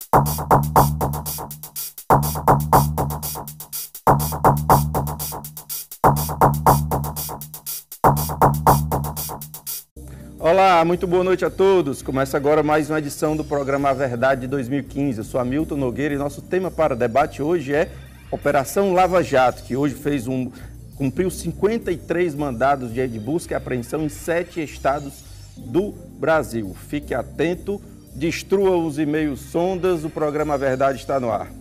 Olá, muito boa noite a todos. Começa agora mais uma edição do programa A Verdade de 2015. Eu sou Hamilton Nogueira e nosso tema para debate hoje é Operação Lava Jato, que hoje cumpriu 53 mandados de busca e apreensão em 7 estados do Brasil. Fique atento, destrua os e-mails sondas, o programa A Verdade está no ar.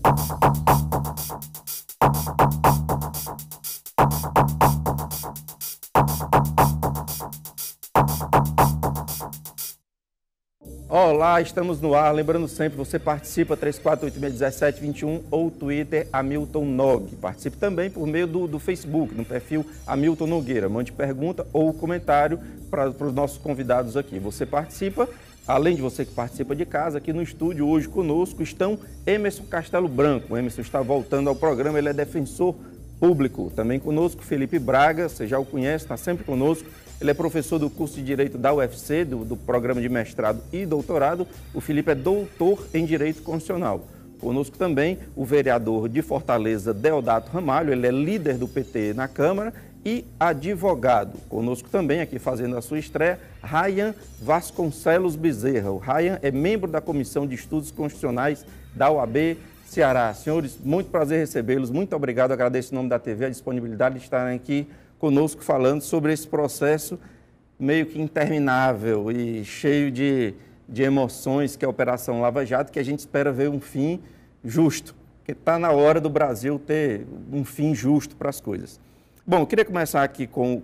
Olá, estamos no ar. Lembrando sempre, você participa 34861721 ou Twitter Hamilton Nog. Participe também por meio do Facebook, no perfil Hamilton Nogueira. Mande pergunta ou comentário para os nossos convidados aqui. Você participa, além de você que participa de casa, aqui no estúdio hoje conosco estão Emerson Castelo Branco. O Emerson está voltando ao programa, ele é defensor público. Também conosco Felipe Braga, você já o conhece, está sempre conosco. Ele é professor do curso de Direito da UFC, do programa de mestrado e doutorado. O Felipe é doutor em Direito Constitucional. Conosco também o vereador de Fortaleza, Deodato Ramalho, ele é líder do PT na Câmara e advogado. Conosco também, aqui fazendo a sua estreia, Ryan Vasconcelos Bezerra. O Ryan é membro da Comissão de Estudos Constitucionais da OAB Ceará. Senhores, muito prazer recebê-los, muito obrigado, agradeço em nome da TV a disponibilidade de estarem aqui conosco falando sobre esse processo meio que interminável e cheio de emoções que é a Operação Lava Jato, que a gente espera ver um fim justo, porque está na hora do Brasil ter um fim justo para as coisas. Bom, eu queria começar aqui com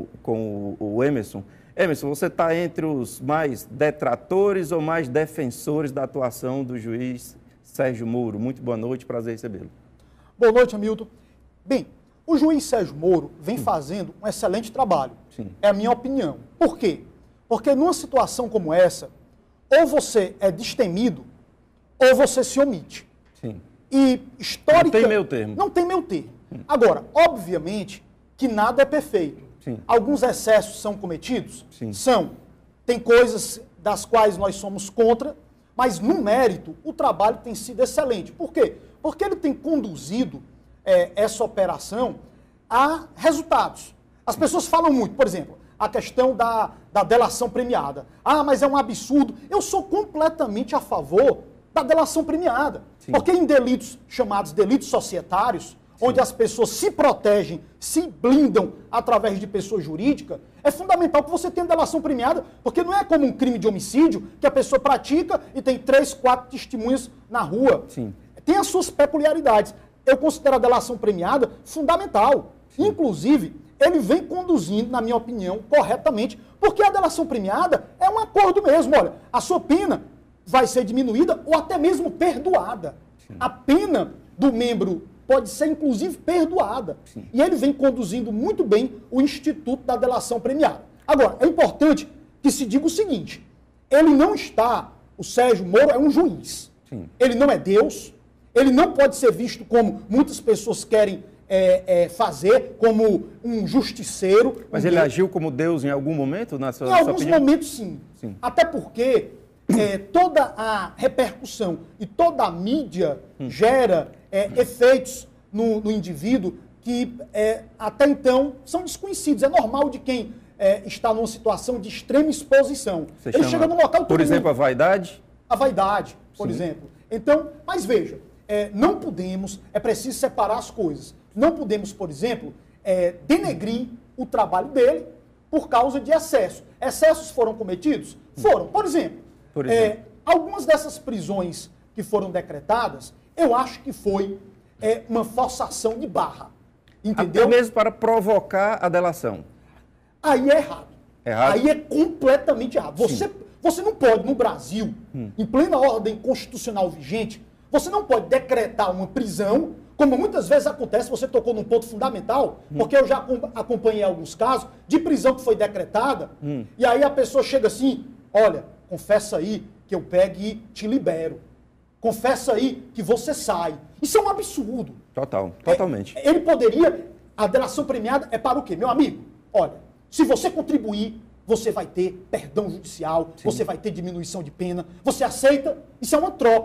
o Emerson. Emerson, você está entre os mais detratores ou mais defensores da atuação do juiz Sérgio Moro? Muito boa noite, prazer recebê-lo. Boa noite, Hamilton. Bem, o juiz Sérgio Moro vem fazendo um excelente trabalho. Sim. É a minha opinião. Por quê? Porque numa situação como essa, ou você é destemido, ou você se omite. Sim. E histórica... Não tem meio termo. Não tem meio termo. Agora, obviamente que nada é perfeito. Sim. Alguns excessos são cometidos? Sim. São. Tem coisas das quais nós somos contra, mas no mérito o trabalho tem sido excelente. Por quê? Porque ele tem conduzido essa operação a resultados. As pessoas falam muito, por exemplo, a questão da delação premiada. Ah, mas é um absurdo. Eu sou completamente a favor da delação premiada. Sim. Porque em delitos chamados delitos societários, sim, onde as pessoas se protegem, se blindam através de pessoa jurídica, é fundamental que você tenha delação premiada, porque não é como um crime de homicídio que a pessoa pratica e tem 3, 4 testemunhas na rua. Sim. Tem as suas peculiaridades. Eu considero a delação premiada fundamental. Sim. Inclusive, ele vem conduzindo, na minha opinião, corretamente, porque a delação premiada é um acordo mesmo. Olha, a sua pena vai ser diminuída ou até mesmo perdoada. Sim. A pena do membro pode ser, inclusive, perdoada. Sim. E ele vem conduzindo muito bem o Instituto da Delação Premiada. Agora, é importante que se diga o seguinte, o Sérgio Moro é um juiz. Sim. Ele não é Deus. Ele não pode ser visto como muitas pessoas querem fazer, como um justiceiro. Mas ele agiu como Deus em algum momento? Em alguns momentos, sim. Até porque toda a repercussão e toda a mídia gera efeitos no indivíduo que até então são desconhecidos. É normal de quem está numa situação de extrema exposição. Ele chega num local... Por exemplo, a vaidade? A vaidade, por exemplo. Então, mas veja... não podemos, é preciso separar as coisas. Não podemos, por exemplo, denegrir o trabalho dele por causa de excesso. Excessos foram cometidos? Foram. Por exemplo, algumas dessas prisões que foram decretadas, eu acho que foi uma forçação de barra. Entendeu? Até mesmo para provocar a delação. Aí é errado. Aí é completamente errado. Você não pode, no Brasil, em plena ordem constitucional vigente, você não pode decretar uma prisão, como muitas vezes acontece, você tocou num ponto fundamental, porque eu já acompanhei alguns casos de prisão que foi decretada, e aí a pessoa chega assim, olha, confessa aí que eu pego e te libero. Confessa aí que você sai. Isso é um absurdo. Totalmente. Ele poderia, a delação premiada é para o quê? Meu amigo, olha, se você contribuir, você vai ter perdão judicial, sim, você vai ter diminuição de pena. Você aceita? Isso é uma troca.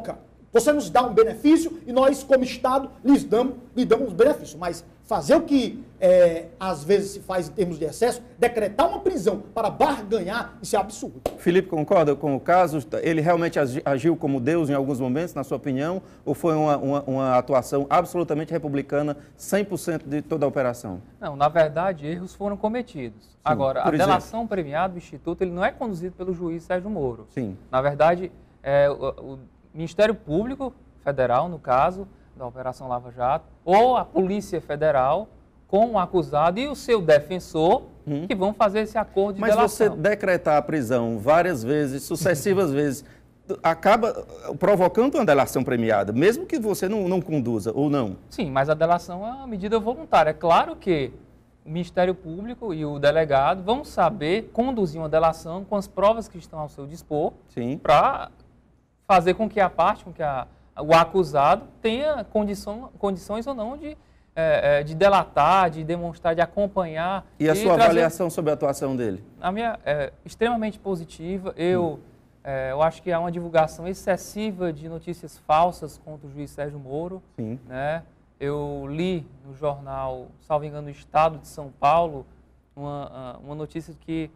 Você nos dá um benefício e nós, como Estado, lhe damos benefício. Mas fazer o que às vezes se faz em termos de excesso, decretar uma prisão para barganhar, isso é absurdo. Felipe, concorda com o caso? Ele realmente agiu como Deus em alguns momentos, na sua opinião? Ou foi uma atuação absolutamente republicana, 100% de toda a operação? Não, na verdade, erros foram cometidos. Sim, agora, a delação premiada do Instituto, ele não é conduzido pelo juiz Sérgio Moro. Sim. Na verdade, o Ministério Público Federal, no caso da Operação Lava Jato, ou a Polícia Federal, com o acusado e o seu defensor, que vão fazer esse acordo de delação. Mas você decretar a prisão várias vezes, sucessivas vezes, acaba provocando uma delação premiada, mesmo que você não conduza, ou não? Sim, mas a delação é uma medida voluntária. É claro que o Ministério Público e o delegado vão saber conduzir uma delação com as provas que estão ao seu dispor, para fazer com que a parte, o acusado tenha condições ou não de delatar, de demonstrar, de acompanhar. E a sua avaliação sobre a atuação dele? A minha é extremamente positiva. Eu acho que há uma divulgação excessiva de notícias falsas contra o juiz Sérgio Moro. Sim. Né? Eu li no jornal, salvo engano, do Estado de São Paulo, uma notícia de que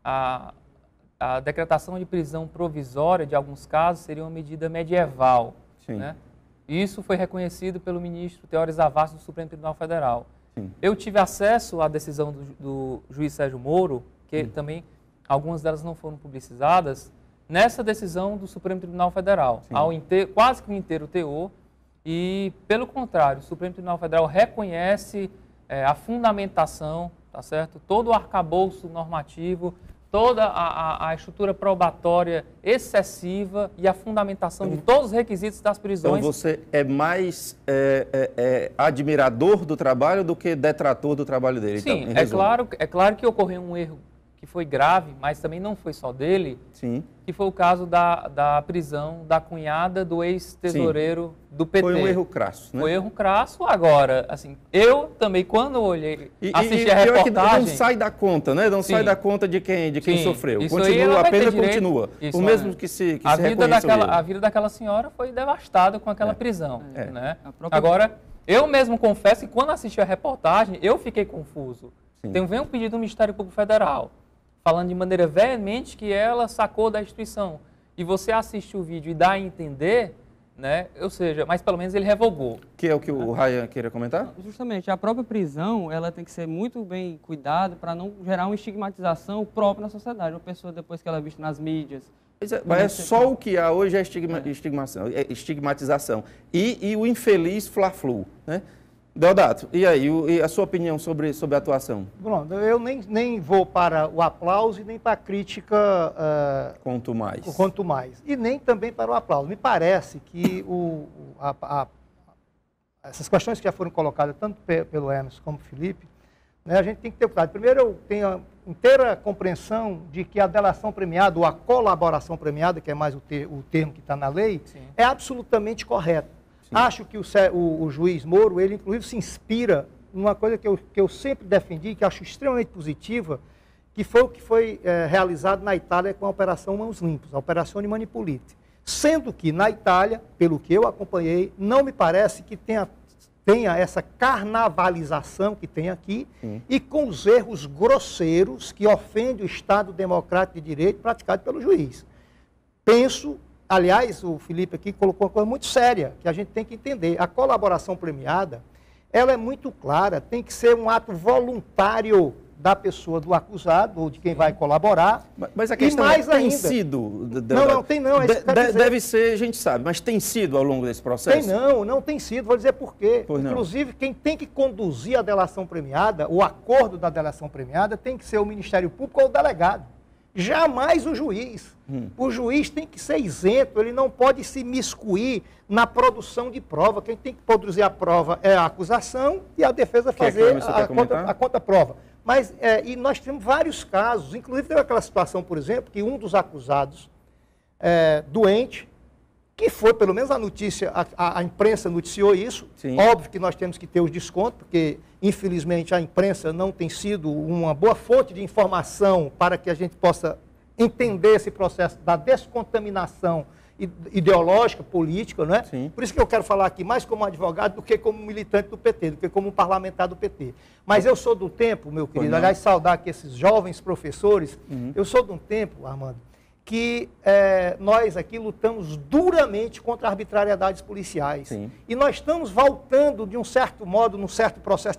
a decretação de prisão provisória de alguns casos seria uma medida medieval. Sim. Né? Isso foi reconhecido pelo ministro Teori Zavascki do Supremo Tribunal Federal. Sim. Eu tive acesso à decisão do juiz Sérgio Moro, que também algumas delas não foram publicizadas, nessa decisão do Supremo Tribunal Federal, quase que o inteiro teor, e, pelo contrário, o Supremo Tribunal Federal reconhece a fundamentação, tá certo? Todo o arcabouço normativo, toda a estrutura probatória excessiva e a fundamentação de todos os requisitos das prisões. Então você é mais admirador do trabalho do que detrator do trabalho dele? Sim, então, é claro que ocorreu um erro que foi grave, mas também não foi só dele, sim, que foi o caso da prisão da cunhada do ex-tesoureiro do PT. Foi um erro crasso, né? Foi um erro crasso. Agora, assim, eu também, quando olhei, assisti a reportagem... Não sai da conta, né? Não sai da conta de quem sofreu. Isso continua, a pena continua. Isso, o mesmo que se a vida daquela senhora foi devastada com aquela prisão. Né? Agora, eu mesmo confesso que quando assisti a reportagem, eu fiquei confuso. Então, vem um pedido do Ministério Público Federal, falando de maneira veemente que ela sacou da instituição. E você assiste o vídeo e dá a entender, né? Ou seja, mas pelo menos ele revogou. Que é o que o Ryan queria comentar? Justamente, a própria prisão, ela tem que ser muito bem cuidada para não gerar uma estigmatização própria na sociedade. Uma pessoa, depois que ela é vista nas mídias... Mas só o que há hoje é estigmatização. E o infeliz Fla-Flu, né? Deodato, e aí, e a sua opinião sobre a atuação? Bruno, eu nem vou para o aplauso e nem para a crítica... Quanto mais. Quanto mais. E nem também para o aplauso. Me parece que essas questões que já foram colocadas, tanto pelo Emerson como pelo Felipe, né, a gente tem que ter cuidado. Primeiro, eu tenho a inteira compreensão de que a delação premiada, ou a colaboração premiada, que é mais o termo que está na lei, é absolutamente correta. Sim. Acho que o juiz Moro, ele inclusive se inspira numa coisa que eu sempre defendi, que acho extremamente positiva, que foi o que foi realizado na Itália com a Operação Mãos Limpas, a Operazione Manipulite. Sendo que na Itália, pelo que eu acompanhei, não me parece que tenha essa carnavalização que tem aqui, e com os erros grosseiros que ofendem o Estado Democrático de Direito praticado pelo juiz. Penso... Aliás, o Felipe aqui colocou uma coisa muito séria, que a gente tem que entender. A colaboração premiada, ela é muito clara, tem que ser um ato voluntário da pessoa, do acusado, ou de quem vai colaborar. Mas a questão tem sido... Não tem não. Deve ser, a gente sabe, mas tem sido ao longo desse processo? Não tem sido. Vou dizer por quê. Inclusive, quem tem que conduzir a delação premiada, o acordo da delação premiada, tem que ser o Ministério Público ou o delegado. Jamais o juiz. O juiz tem que ser isento, ele não pode se miscuir na produção de prova. Quem tem que produzir a prova é a acusação e a defesa fazer a contraprova. Mas, e nós temos vários casos, inclusive teve aquela situação, por exemplo, que um dos acusados doente, que foi, pelo menos a notícia, a imprensa noticiou isso. Sim. Óbvio que nós temos que ter os descontos, porque, infelizmente, a imprensa não tem sido uma boa fonte de informação para que a gente possa entender esse processo da descontaminação ideológica, política, não é? Sim. Por isso que eu quero falar aqui mais como advogado do que como militante do PT, do que como parlamentar do PT. Mas eu sou do tempo, meu querido, aliás, saudar aqui esses jovens professores, eu sou de um tempo, Armando, que nós aqui lutamos duramente contra arbitrariedades policiais. Sim. E nós estamos voltando, de um certo modo, num certo processo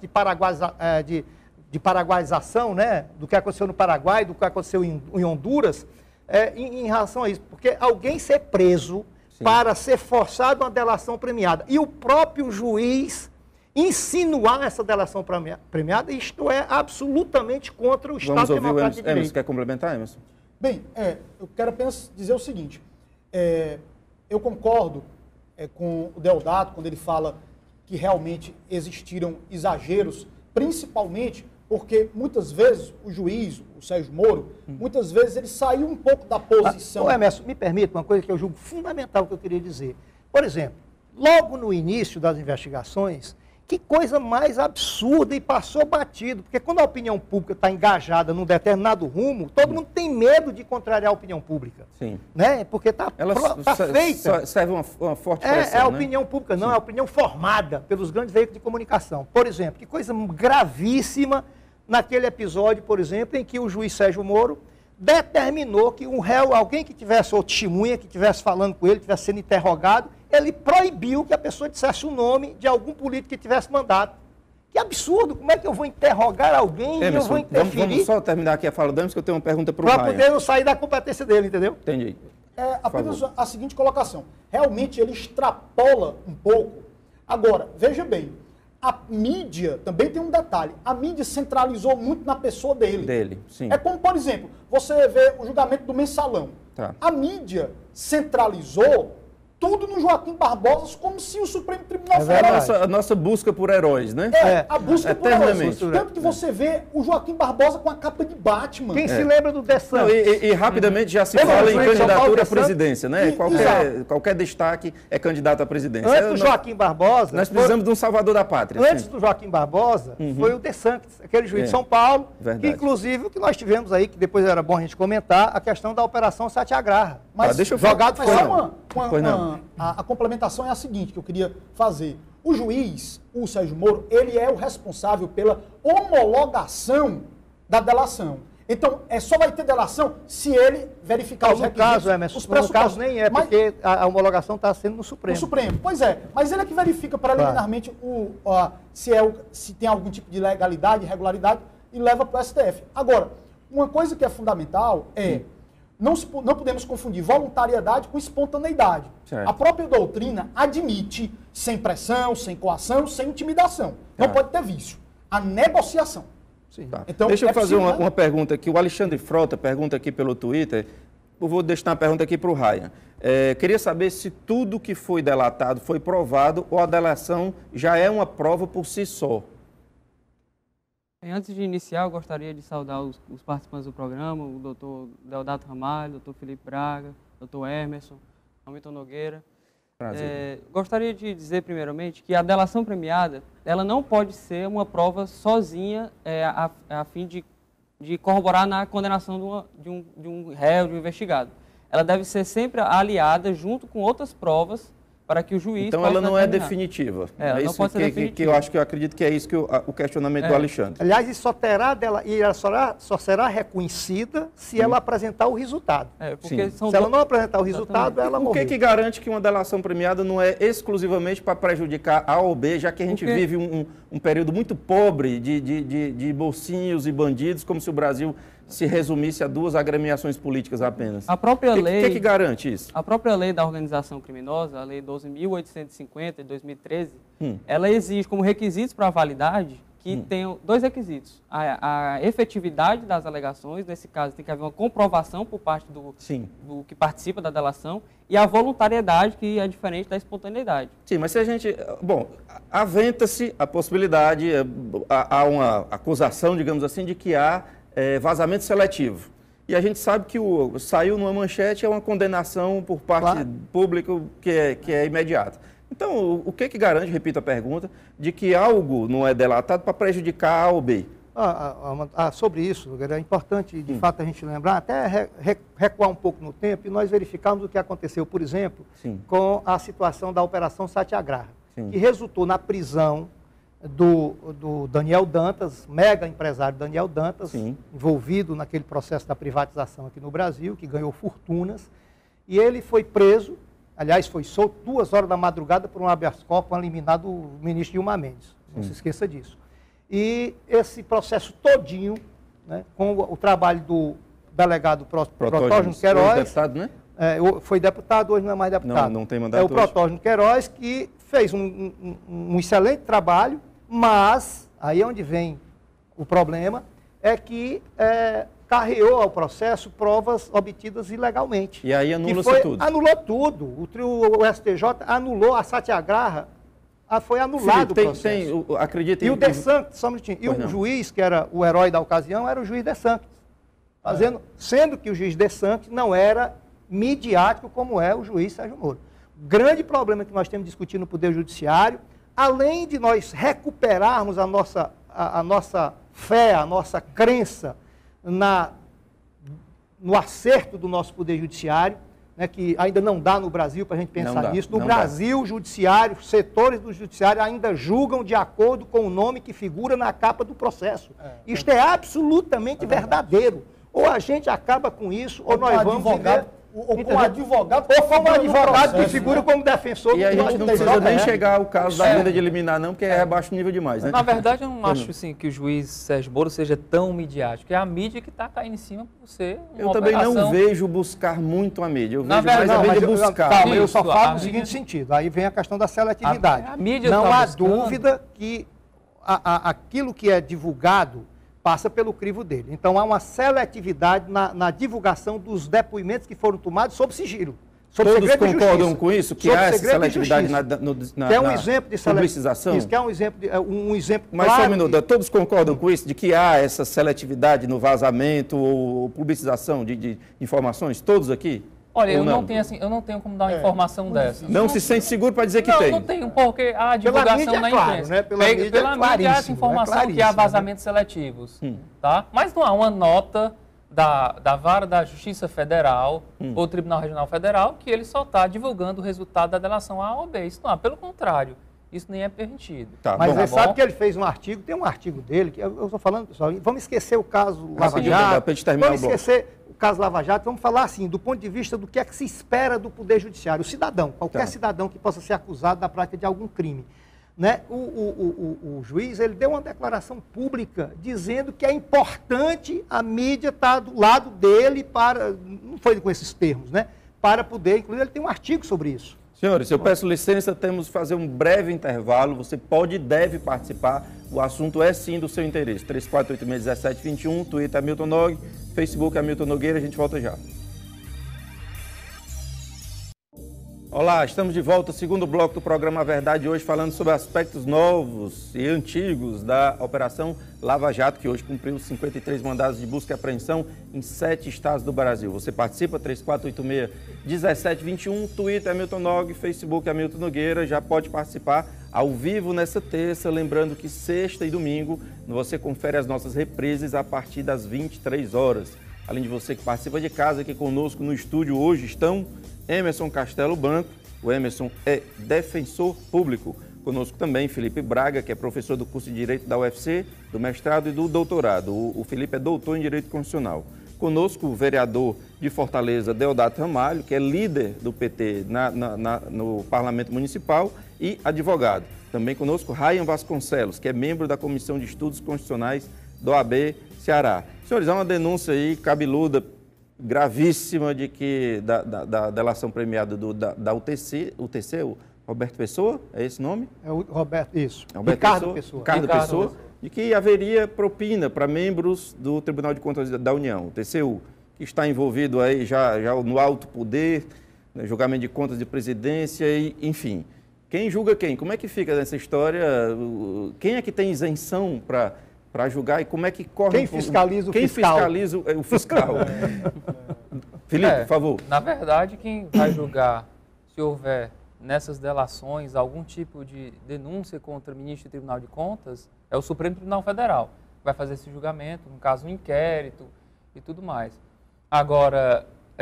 de paraguaização, né, do que aconteceu no Paraguai, do que aconteceu em Honduras, em relação a isso. Porque alguém ser preso para ser forçado a uma delação premiada e o próprio juiz insinuar essa delação premiada, isto é absolutamente contra o Estado Democrático de Direito. Emerson, quer complementar, Emerson? Bem, eu quero apenas dizer o seguinte, eu concordo com o Deodato quando ele fala que realmente existiram exageros, principalmente porque muitas vezes o juiz, o Sérgio Moro, muitas vezes ele saiu um pouco da posição... Ô Emerson, me permita uma coisa que eu julgo fundamental que eu queria dizer. Por exemplo, logo no início das investigações, que coisa mais absurda e passou batido, porque quando a opinião pública está engajada num determinado rumo, todo mundo tem medo de contrariar a opinião pública. Sim. Né? Porque está feita. Serve uma forte pressão, É a opinião pública, não, é a opinião formada pelos grandes veículos de comunicação. Por exemplo, que coisa gravíssima naquele episódio, por exemplo, em que o juiz Sérgio Moro determinou que um réu, alguém que tivesse, ou testemunha, que estivesse falando com ele, estivesse sendo interrogado, ele proibiu que a pessoa dissesse o nome de algum político que tivesse mandato. Que absurdo! Como é que eu vou interrogar alguém e eu vou interferir? Vamos só terminar aqui a fala do Emerson, que eu tenho uma pergunta para o Ryan. Para poder não sair da competência dele, entendeu? Entendi. Apenas a seguinte colocação. Realmente ele extrapola um pouco. Agora, veja bem, a mídia também tem um detalhe. A mídia centralizou muito na pessoa dele. Sim. É como, por exemplo, você vê o julgamento do Mensalão. Tá. A mídia centralizou tudo no Joaquim Barbosa, como se o Supremo Tribunal Federal... A nossa busca por heróis, né? A busca por heróis. Tanto que você vê o Joaquim Barbosa com a capa de Batman. Quem se lembra do De Santos? E rapidamente já se fala em candidatura à presidência, né? Qualquer destaque é candidato à presidência. Antes do Joaquim Barbosa... Nós precisamos de um salvador da pátria. Antes do Joaquim Barbosa, foi o De Santos, aquele juiz de São Paulo, que inclusive o que nós tivemos aí, que depois era bom a gente comentar, a questão da Operação Satyagraha. Mas deixa eu jogado a complementação é a seguinte que eu queria fazer. O juiz, o Sérgio Moro, ele é o responsável pela homologação da delação. Então, só vai ter delação se ele verificar os requisitos. Caso, Emerson, no caso nem porque a homologação está sendo no Supremo. No Supremo, pois é. Mas ele é que verifica preliminarmente se tem algum tipo de legalidade, irregularidade e leva para o STF. Agora, uma coisa que é fundamental é... Não podemos confundir voluntariedade com espontaneidade. Certo. A própria doutrina admite sem pressão, sem coação, sem intimidação. Não pode ter vício. A negociação. Sim. Tá. Então, deixa eu fazer uma pergunta aqui. O Alexandre Frota pergunta aqui pelo Twitter. Eu vou deixar uma pergunta aqui para o Ryan. Queria saber se tudo que foi delatado foi provado ou a delação já é uma prova por si só. Antes de iniciar, eu gostaria de saudar os participantes do programa, o doutor Deodato Ramalho, o doutor Felipe Braga, o doutor Emerson, Hamilton Nogueira. Prazer. Gostaria de dizer, primeiramente, que a delação premiada, ela não pode ser uma prova sozinha a fim de corroborar na condenação de um réu, de um investigado. Ela deve ser sempre aliada junto com outras provas para que o juiz Então ela não é definitiva. É isso não que eu acho que eu acredito que é isso que o questionamento do Alexandre. Aliás, isso só será reconhecida se ela apresentar o resultado. Se ela não apresentar o resultado, ela morreu. O que garante que uma delação premiada não é exclusivamente para prejudicar A ou B, já que a gente vive um período muito pobre de bolsinhos e bandidos, como se o Brasil se resumisse a 2 agremiações políticas apenas. A própria lei... O que garante isso? A própria lei da organização criminosa, a lei 12.850 de 2013, ela exige como requisitos para a validade que tenham 2 requisitos. A efetividade das alegações, nesse caso tem que haver uma comprovação por parte do que participa da delação, e a voluntariedade, que é diferente da espontaneidade. Sim, mas se a gente... Bom, aventa-se a possibilidade, há uma acusação, digamos assim, de que há vazamento seletivo. E a gente sabe que saiu numa manchete é uma condenação por parte pública que é imediata. Então, o que garante, repito a pergunta, de que algo não é delatado para prejudicar A ou B? Sobre isso, é importante, de fato, a gente lembrar, até recuar um pouco no tempo e nós verificarmos o que aconteceu, por exemplo, com a situação da Operação Satyagraha, que resultou na prisão do Daniel Dantas, mega empresário Daniel Dantas, envolvido naquele processo da privatização aqui no Brasil, que ganhou fortunas, e ele foi preso, aliás, foi solto 2 horas da madrugada por um habeas corpus liminar do ministro Gilmar Mendes, não se esqueça disso. E esse processo todinho, né, com o trabalho do delegado Protógeno Queiroz, deputado, né? Foi deputado, hoje não é mais deputado. Não tem mandato o Protógeno Queiroz, que fez um excelente trabalho, mas, aí é onde vem o problema, é que carreou ao processo provas obtidas ilegalmente. E aí anula-se tudo. Anulou tudo. O STJ anulou a Satyagraha. Foi anulado o processo. Acredita e o De Sanctis, só um minutinho, e o juiz, que era o herói da ocasião, era o juiz De Sanctis. Sendo que o juiz De Sanctis não era midiático como é o juiz Sérgio Moro. O grande problema que nós temos discutido no Poder Judiciário, além de nós recuperarmos a nossa fé, a nossa crença no acerto do nosso Poder Judiciário, né, que ainda não dá no Brasil para a gente pensar nisso. No Brasil, o judiciário, setores do judiciário ainda julgam de acordo com o nome que figura na capa do processo. Isto é absolutamente verdadeiro. Ou a gente acaba com isso, ou nós vamos viver... Ou com um advogado que figura como defensor. E a gente não precisa nem chegar ao caso da emenda de liminar, não, porque é abaixo nível demais, né? Na verdade, eu não acho assim, que o juiz Sérgio Moro seja tão midiático. É a mídia que está caindo em cima por ser uma Eu também não vejo buscar muito a mídia. Eu vejo mais a mídia buscar. Calma, eu só falo no seguinte sentido. Aí vem a questão da seletividade. A mídia não há dúvida que aquilo que é divulgado passa pelo crivo dele. Então, há uma seletividade na divulgação dos depoimentos que foram tomados sob sigilo. Todos concordam com isso? Que há essa seletividade na que é um exemplo de publicização? Isso, que é um exemplo Mas claro. Só um minuto, todos concordam com isso? De que há essa seletividade no vazamento ou publicização de informações? Todos aqui? Olha, eu não tenho como dar uma informação dessa. Não se sente seguro para dizer que tem? Não tenho, porque a divulgação na imprensa. Né? Pela mídia há essa informação que há vazamentos seletivos. Tá? Mas não há uma nota da Vara da Justiça Federal ou Tribunal Regional Federal que ele só está divulgando o resultado da delação A ou B. Isso não há, pelo contrário. Isso nem é permitido. Mas você sabe que ele fez um artigo, tem um artigo dele, que eu estou falando, pessoal, vamos esquecer o caso Lava Jato, vamos esquecer o caso Lava Jato, vamos falar assim, do ponto de vista do que é que se espera do Poder Judiciário. O cidadão, qualquer cidadão que possa ser acusado da prática de algum crime. Né? O juiz, ele deu uma declaração pública dizendo que é importante a mídia estar do lado dele para, não foi com esses termos, né? Para poder, inclusive ele tem um artigo sobre isso. Senhores, eu peço licença, temos que fazer um breve intervalo. Você pode e deve participar. O assunto é sim do seu interesse. 3486-1721, Twitter Hamilton Nog, Facebook Hamilton Nogueira. A gente volta já. Olá, estamos de volta, segundo bloco do programa A Verdade, hoje falando sobre aspectos novos e antigos da Operação Lava Jato, que hoje cumpriu 53 mandados de busca e apreensão em 7 estados do Brasil. Você participa, 3486-1721, Twitter Hamilton Nog, Facebook Hamilton Nogueira, já pode participar ao vivo nessa terça, lembrando que sexta e domingo você confere as nossas reprises a partir das 23 horas. Além de você que participa de casa, aqui conosco no estúdio hoje estão Emerson Castelo Branco, o Emerson é defensor público. Conosco também Felipe Braga, que é professor do curso de Direito da UFC, do mestrado e do doutorado. O Felipe é doutor em Direito Constitucional. Conosco o vereador de Fortaleza, Deodato Ramalho, que é líder do PT no Parlamento Municipal e advogado. Também conosco Ryan Vasconcelos, que é membro da Comissão de Estudos Constitucionais do OAB Ceará. Senhores, há uma denúncia aí cabeluda, gravíssima, de que da delação premiada da UTC, o Roberto Pessoa, é esse nome? É o Roberto, isso. É Ricardo Pessoa, de que haveria propina para membros do Tribunal de Contas da União, o TCU, que está envolvido aí já no alto poder, né, julgamento de contas de presidência, e, enfim. Quem julga quem? Como é que fica nessa história? Quem é que tem isenção para julgar e como é que corre... Quem fiscaliza o fiscal? Quem fiscaliza o fiscal? Felipe, por favor. Na verdade, quem vai julgar, se houver nessas delações algum tipo de denúncia contra o ministro do Tribunal de Contas, é o Supremo Tribunal Federal. vai fazer esse julgamento, no caso, um inquérito e tudo mais. Agora,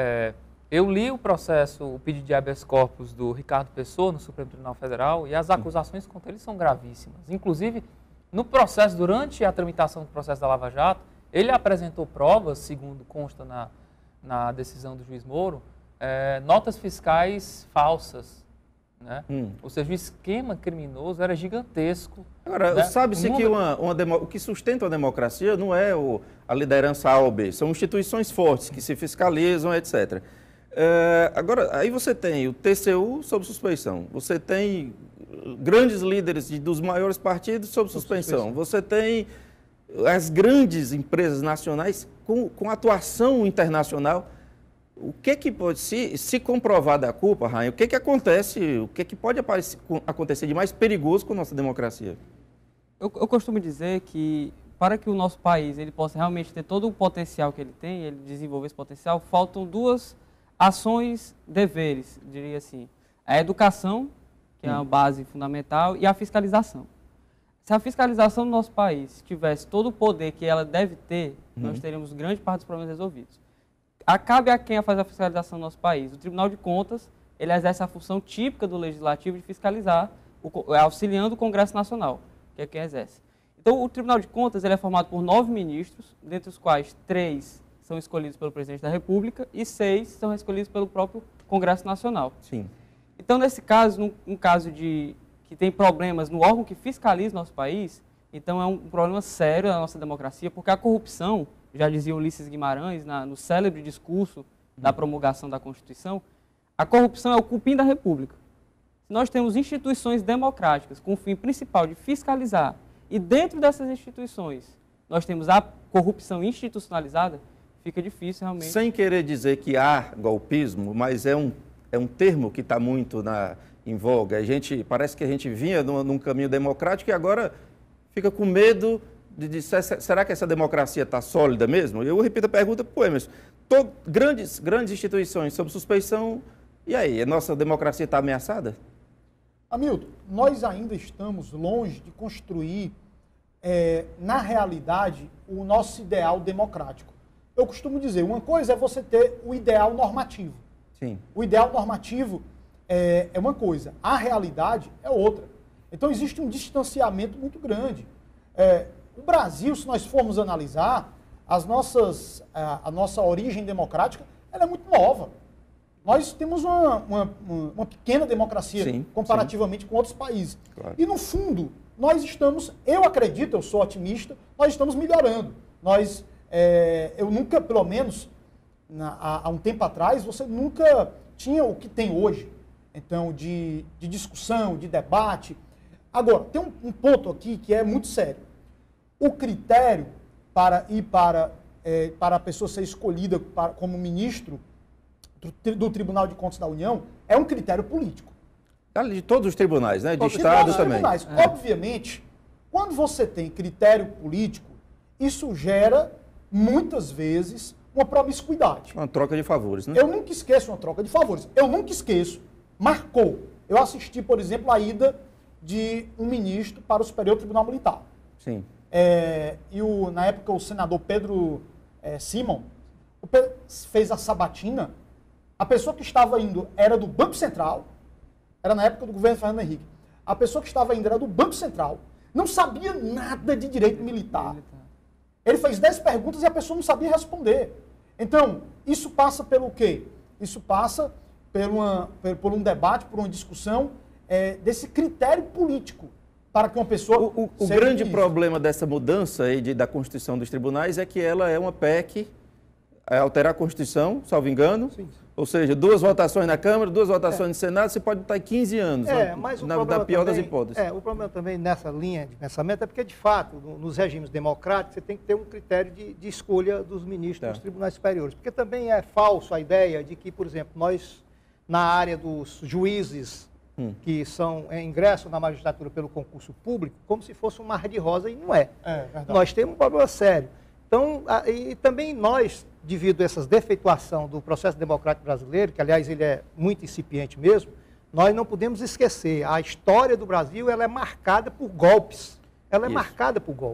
eu li o processo, o pedido de habeas corpus do Ricardo Pessoa no Supremo Tribunal Federal e as acusações contra ele são gravíssimas. Inclusive, no processo, durante a tramitação do processo da Lava Jato, ele apresentou provas, segundo consta na decisão do juiz Moro, notas fiscais falsas. Né? Ou seja, o esquema criminoso era gigantesco. Agora, né? sabe-se que o que sustenta a democracia não é a liderança A ou B, são instituições fortes que se fiscalizam, etc. Agora, aí você tem o TCU sob suspeição, você tem grandes líderes dos maiores partidos sob suspeição, você tem as grandes empresas nacionais com atuação internacional. O que pode, se comprovada a culpa, Rainha, o que acontece, o que pode acontecer de mais perigoso com a nossa democracia? Eu costumo dizer que para que o nosso país ele possa realmente ter todo o potencial que ele tem, ele desenvolver esse potencial, faltam duas ações, deveres, diria assim. A educação, que é uma base fundamental, e a fiscalização. Se a fiscalização do nosso país tivesse todo o poder que ela deve ter, nós teríamos grande parte dos problemas resolvidos. Cabe a quem faz a fiscalização no nosso país? O Tribunal de Contas, ele exerce a função típica do Legislativo de fiscalizar, auxiliando o Congresso Nacional, que é quem exerce. Então, o Tribunal de Contas ele é formado por 9 ministros, dentre os quais 3 são escolhidos pelo Presidente da República e 6 são escolhidos pelo próprio Congresso Nacional. Sim. Então, nesse caso, num caso de que tem problemas no órgão que fiscaliza o nosso país, então é um problema sério da nossa democracia, porque a corrupção, já dizia Ulisses Guimarães, no célebre discurso da promulgação da Constituição, a corrupção é o cupim da República. Se nós temos instituições democráticas com o fim principal de fiscalizar, e dentro dessas instituições nós temos a corrupção institucionalizada, fica difícil realmente. Sem querer dizer que há golpismo, mas é um termo que está muito em voga. Parece que a gente vinha num caminho democrático e agora fica com medo será que essa democracia está sólida mesmo? Eu repito a pergunta para o Emerson. Grandes instituições sob suspeição, e aí? A nossa democracia está ameaçada? Hamilton, nós ainda estamos longe de construir, na realidade, o nosso ideal democrático. Eu costumo dizer, uma coisa é você ter o ideal normativo. Sim. O ideal normativo é uma coisa, a realidade é outra. Então, existe um distanciamento muito grande. O Brasil, se nós formos analisar, a nossa origem democrática ela é muito nova. Nós temos uma pequena democracia, sim, comparativamente com outros países. Claro. E, no fundo, nós estamos, eu acredito, eu sou otimista, nós estamos melhorando. Eu nunca, pelo menos, há um tempo atrás, você nunca tinha o que tem hoje. Então, de discussão, de debate. Agora, tem um ponto aqui que é muito sério. O critério para a pessoa ser escolhida como ministro do Tribunal de Contas da União é um critério político. De todos os tribunais, né? De Estado também. Obviamente, quando você tem critério político, isso gera, muitas vezes, uma promiscuidade. Uma troca de favores, né? Eu nunca esqueço uma troca de favores. Eu nunca esqueço. Marcou. Eu assisti, por exemplo, a ida de um ministro para o Superior Tribunal Militar. Sim. Na época, o senador Pedro Simon fez a sabatina. A pessoa que estava indo era do Banco Central, era na época do governo Fernando Henrique. A pessoa que estava indo era do Banco Central, não sabia nada de direito militar. Ele fez 10 perguntas e a pessoa não sabia responder. Então, isso passa pelo quê? Isso passa por um debate, por uma discussão desse critério político. Para que uma pessoa... O grande problema dessa mudança aí da Constituição dos tribunais é que ela é uma PEC, alterar a Constituição, salvo engano. Sim. Ou seja, 2 votações na Câmara, 2 votações no Senado, você pode estar 15 anos, mas na pior das hipóteses. O problema também nessa linha de pensamento é porque, de fato, nos regimes democráticos, você tem que ter um critério de escolha dos ministros dos tribunais superiores. Porque também é falso a ideia de que, por exemplo, nós, na área dos juízes que ingressam na magistratura pelo concurso público, como se fosse um mar de rosa, e não é. Nós temos um problema sério. Então, e também nós, devido a essa defeituação do processo democrático brasileiro, que, aliás, ele é muito incipiente mesmo, nós não podemos esquecer, a história do Brasil ela é marcada por golpes. Ela é marcada por golpes.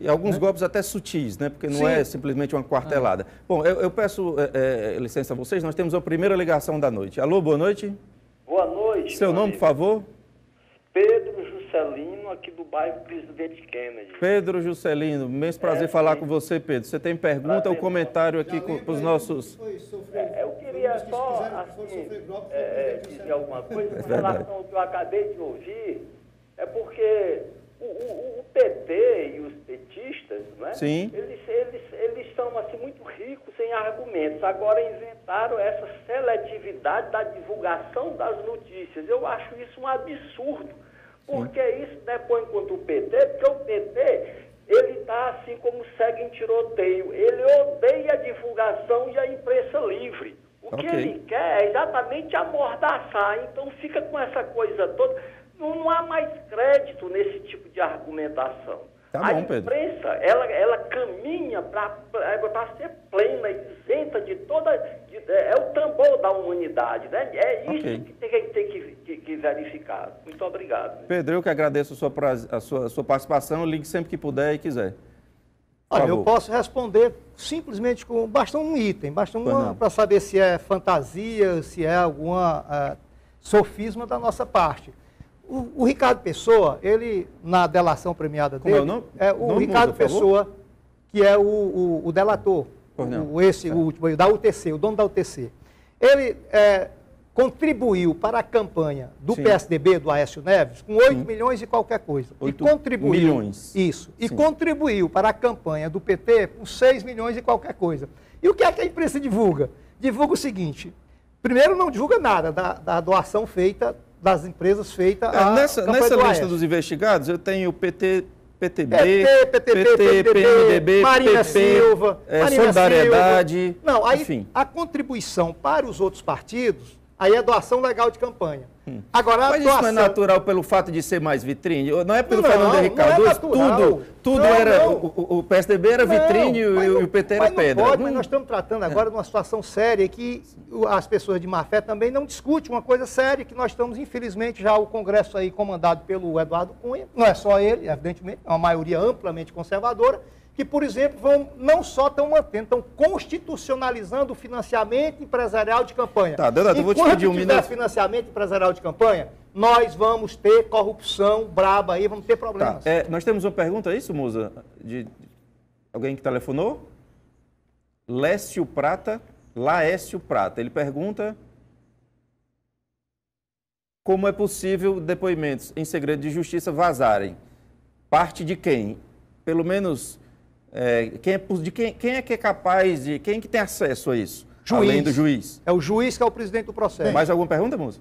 E alguns golpes até sutis, né? Porque não Sim. é simplesmente uma quartelada. Bom, eu peço licença a vocês, nós temos a primeira ligação da noite. Alô, boa noite. Boa noite. Seu nome, por favor? Pedro Juscelino, aqui do bairro Presidente Kennedy. Pedro Juscelino, imenso prazer falar com você, Pedro. Você tem pergunta ou comentário aqui para os nossos... Eu queria só, assim, dizer alguma coisa com relação ao que eu acabei de ouvir. É porque o PT e os petistas, né? Sim. Eles são assim, muito ricos em argumentos. Agora inventaram essa seletividade da divulgação das notícias. Eu acho isso um absurdo. Porque isso depõe contra o PT, porque o PT, ele está assim como segue em tiroteio. Ele odeia a divulgação e a imprensa livre. O que ele quer é exatamente amordaçar. Então fica com essa coisa toda. Não há mais crédito nesse tipo de argumentação. Tá bom, Pedro. A imprensa, ela caminha para ser plena, isenta de toda... é o tambor da humanidade, né? É isso que tem que verificar. Muito obrigado. Pedro, eu que agradeço a sua participação. Ligue sempre que puder e quiser. Olha, eu posso responder simplesmente com... Basta um item, basta uma para saber se é fantasia, se é alguma sofisma da nossa parte. O Ricardo Pessoa, ele, na delação premiada dele... Como é o nome? O Ricardo Pessoa, que é o delator, o último, da UTC, o dono da UTC. Ele contribuiu para a campanha do PSDB, do Aécio Neves, com 8 milhões e qualquer coisa. 8 milhões. Isso. E contribuiu para a campanha do PT com 6 milhões e qualquer coisa. E o que é que a imprensa divulga? Divulga o seguinte: primeiro, não divulga nada da doação feita, das empresas feitas nessa lista dos investigados, eu tenho o PT, PTB, PMDB, Marina Silva, Solidariedade, não, aí, enfim. A contribuição para os outros partidos, aí é doação legal de campanha. Agora, mas isso não é natural pelo fato de ser mais vitrine? Não é pelo Fernando Henrique Cardoso? Tudo era... O PSDB era vitrine e o PT era pedra. Mas nós estamos tratando agora de uma situação séria que as pessoas de má fé também não discutem uma coisa séria, que nós estamos, infelizmente, já o Congresso aí comandado pelo Eduardo Cunha, não é só ele, evidentemente, é uma maioria amplamente conservadora, que, por exemplo, não só estão mantendo, estão constitucionalizando o financiamento empresarial de campanha. Tá, Deodato, eu vou te pedir um minuto. Enquanto tiver financiamento empresarial de campanha, nós vamos ter corrupção braba aí, vamos ter problemas. Tá. Nós temos uma pergunta, é isso, Musa? De alguém que telefonou? Laécio Prata. Ele pergunta como é possível depoimentos em segredo de justiça vazarem. Parte de quem? Pelo menos... Quem é que é capaz de... Quem que tem acesso a isso? Juiz. Além do juiz. É o juiz que é o presidente do processo. Mais alguma pergunta, moça?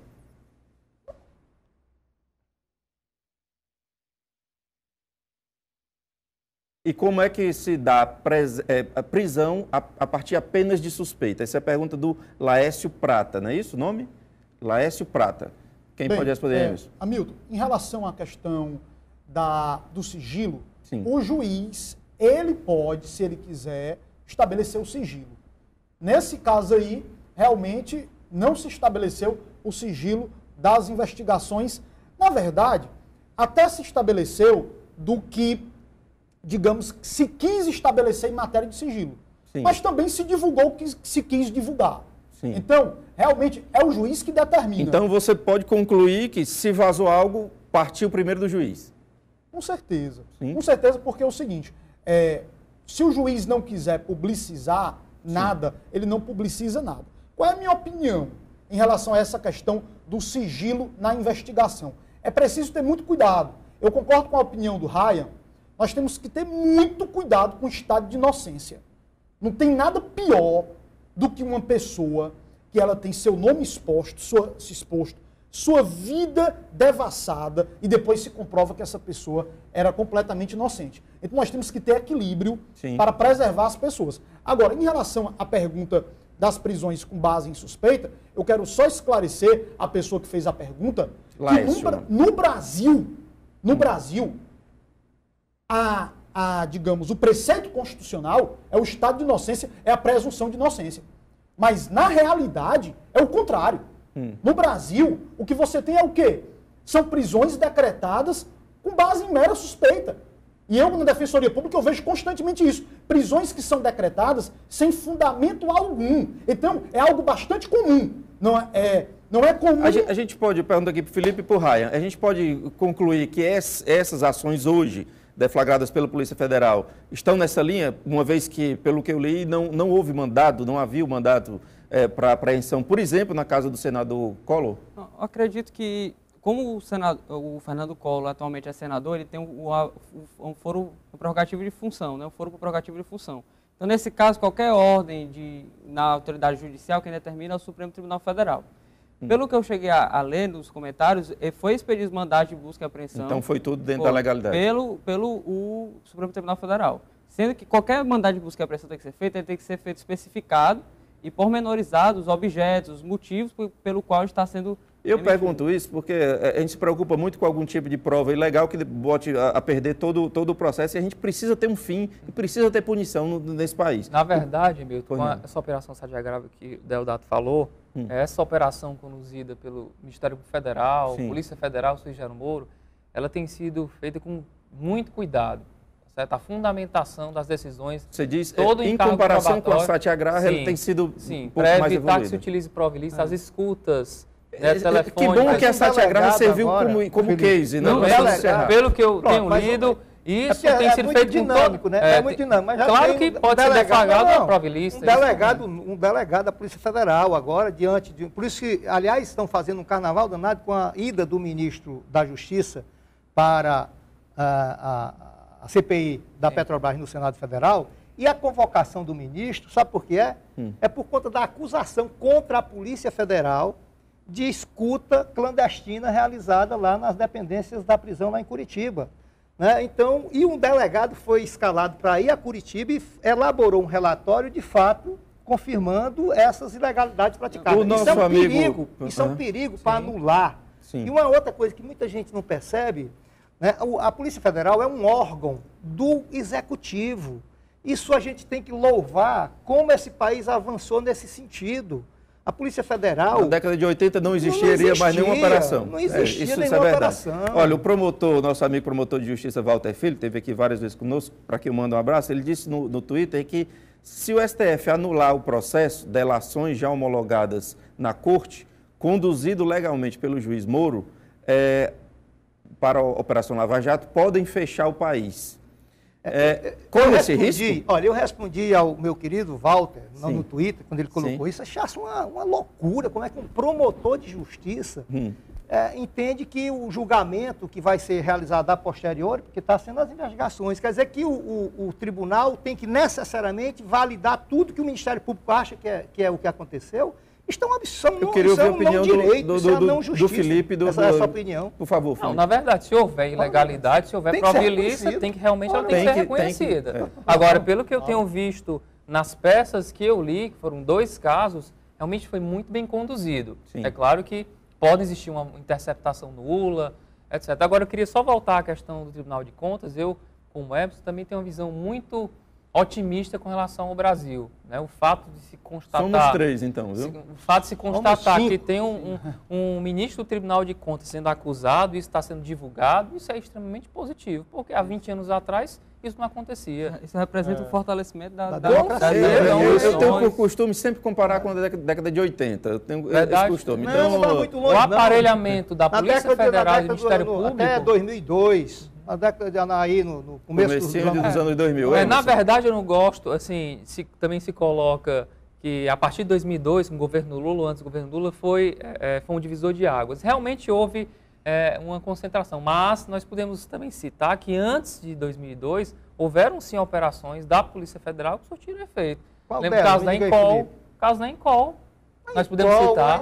E como é que se dá a prisão a partir apenas de suspeita? Essa é a pergunta do Laécio Prata, não é isso o nome? Laécio Prata. Quem pode responder isso? Hamilton, em relação à questão do sigilo, Sim. O juiz... ele pode, se ele quiser, estabelecer o sigilo. Nesse caso aí, realmente não se estabeleceu o sigilo das investigações. Na verdade, até se estabeleceu do que, digamos, se quis estabelecer em matéria de sigilo. Sim. Mas também se divulgou o que se quis divulgar. Sim. Então, realmente, é o juiz que determina. Então, você pode concluir que se vazou algo, partiu primeiro do juiz. Com certeza. Sim. Com certeza, porque é o seguinte... se o juiz não quiser publicizar nada, ele não publiciza nada. Qual é a minha opinião em relação a essa questão do sigilo na investigação? É preciso ter muito cuidado. Eu concordo com a opinião do Ryan, nós temos que ter muito cuidado com o estado de inocência. Não tem nada pior do que uma pessoa que ela tem seu nome exposto, sua vida devassada, e depois se comprova que essa pessoa era completamente inocente. Então nós temos que ter equilíbrio para preservar as pessoas. Agora, em relação à pergunta das prisões com base em suspeita, eu quero só esclarecer a pessoa que fez a pergunta, que no Brasil, digamos, o preceito constitucional é o estado de inocência, é a presunção de inocência. Mas, na realidade, é o contrário. No Brasil, o que você tem é o quê? São prisões decretadas com base em mera suspeita. E eu, na Defensoria Pública, eu vejo constantemente isso. Prisões que são decretadas sem fundamento algum. Então, é algo bastante comum. Não é comum... A gente pode, perguntar aqui para o Felipe e para o Ryan, a gente pode concluir que essas ações hoje, deflagradas pela Polícia Federal, estão nessa linha, uma vez que, pelo que eu li, não houve mandato, não havia o mandato para apreensão, por exemplo, na casa do senador Collor? Eu acredito que, como o Fernando Collor atualmente é senador, ele tem um foro prerrogativo de função, né? Um foro prerrogativo de função. Então, nesse caso, qualquer ordem na autoridade judicial, quem determina é o Supremo Tribunal Federal. Pelo que eu cheguei a ler nos comentários, foi expedido mandado de busca e apreensão. Então foi tudo dentro da legalidade. Pelo Supremo Tribunal Federal. Sendo que qualquer mandado de busca e apreensão tem que ser feito, ele tem que ser feito especificado e pormenorizado os objetos, os motivos pelo qual está sendo Eu pergunto isso porque a gente se preocupa muito com algum tipo de prova ilegal que bote a perder todo o processo e a gente precisa ter um fim e precisa ter punição nesse país. Na verdade, Milton, essa operação Sadia Grave que o Deodato falou, essa operação conduzida pelo Ministério Federal, Polícia Federal, Sérgio Moro, ela tem sido feita com muito cuidado. Certo? A fundamentação das decisões. Você diz, todo em comparação com a Sadia Grave, ela tem sido um pouco mais evitar evoluída. que se utilize prova ilícita, as escutas Que bom que a Sadia Grave serviu como case. Pelo que eu tenho lido, isso tem sido feito dinâmico, né? É muito dinâmico. Mas já claro que pode ser deflagrado uma prova ilícita. Um delegado da Polícia Federal agora, diante de... Por isso que, aliás, estão fazendo um carnaval danado com a ida do ministro da Justiça para a CPI da Petrobras no Senado Federal, e a convocação do ministro, sabe por que é? É por conta da acusação contra a Polícia Federal de escuta clandestina realizada lá nas dependências da prisão lá em Curitiba. Né? Então, e um delegado foi escalado para ir a Curitiba e elaborou um relatório, de fato, confirmando essas ilegalidades praticadas. Isso é um perigo para anular. Sim. E uma outra coisa que muita gente não percebe, né? A Polícia Federal é um órgão do Executivo. Isso a gente tem que louvar como esse país avançou nesse sentido. A Polícia Federal... Na década de 80 não existiria mais nenhuma operação. Não existia nenhuma operação. Olha, o nosso amigo promotor de justiça, Walter Filho, esteve aqui várias vezes conosco, para que eu mando um abraço, ele disse no Twitter que se o STF anular o processo, delações já homologadas na corte, conduzido legalmente pelo juiz Moro, para a Operação Lava Jato, podem fechar o país. Como esse risco? Olha, eu respondi ao meu querido Walter no Twitter, quando ele colocou isso, achasse uma loucura, como é que um promotor de justiça entende que o julgamento que vai ser realizado a posteriori, porque está sendo as investigações, quer dizer que o tribunal tem que necessariamente validar tudo que o Ministério Público acha que é o que aconteceu. Eu queria ouvir a opinião do Felipe, essa opinião. Por favor, Felipe. Não, na verdade, se houver ilegalidade, se houver prova ilícita, tem que realmente ela tem que ser reconhecida. Agora, pelo que eu tenho visto nas peças que eu li, que foram 2 casos, realmente foi muito bem conduzido. Sim. É claro que pode existir uma interceptação nula, etc. Agora, eu queria só voltar à questão do Tribunal de Contas. Eu, como Emerson, também tenho uma visão muito otimista com relação ao Brasil. Né? O fato de se constatar... Somos 3, então, viu? O fato de se constatar que tem um ministro do Tribunal de Contas sendo acusado, isso está sendo divulgado, isso é extremamente positivo, porque há 20 anos atrás isso não acontecia. Isso representa um fortalecimento da democracia. Eu tenho por costume sempre comparar com a década de 80. Eu tenho esse costume. Não vai muito longe, o aparelhamento da Polícia Federal e do Ministério Público... Até 2002... A década de aí no começo dos anos 2000. Na verdade, eu não gosto, assim, também se coloca que a partir de 2002, com o governo Lula, antes do governo Lula, foi um divisor de águas. Realmente houve uma concentração, mas nós podemos também citar que antes de 2002, houveram sim operações da Polícia Federal que surtiram efeito. Lembra o caso da Encol, nós podemos citar.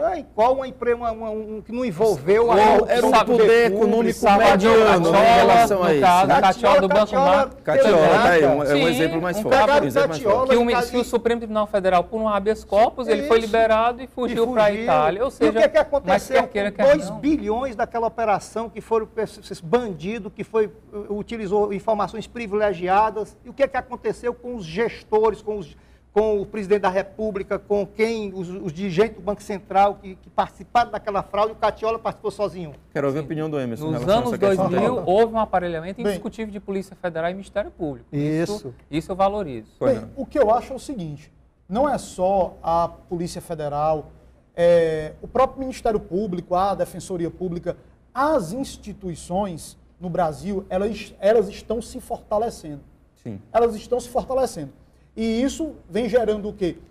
Que não envolveu... Era um poder econômico mediano em relação a isso. Catiola do Banco Macro. Catiola, tá aí, é um exemplo mais forte. Que o Supremo Tribunal Federal, por um habeas corpus, ele foi liberado e fugiu para a Itália. Ou seja, e o que aconteceu com 2 bilhões daquela operação que foram esse bandido que utilizou informações privilegiadas? E o que aconteceu com os gestores, com com o presidente da República, com quem, os dirigentes do Banco Central que participaram daquela fraude, o Catiola participou sozinho. Quero ouvir a opinião do Emerson. Nos anos 2000, houve um aparelhamento indiscutível de Polícia Federal e Ministério Público. Isso eu valorizo. Bem, o que eu acho é o seguinte, não é só a Polícia Federal, o próprio Ministério Público, a Defensoria Pública, as instituições no Brasil, elas estão se fortalecendo. Sim. Elas estão se fortalecendo. E isso vem gerando o quê?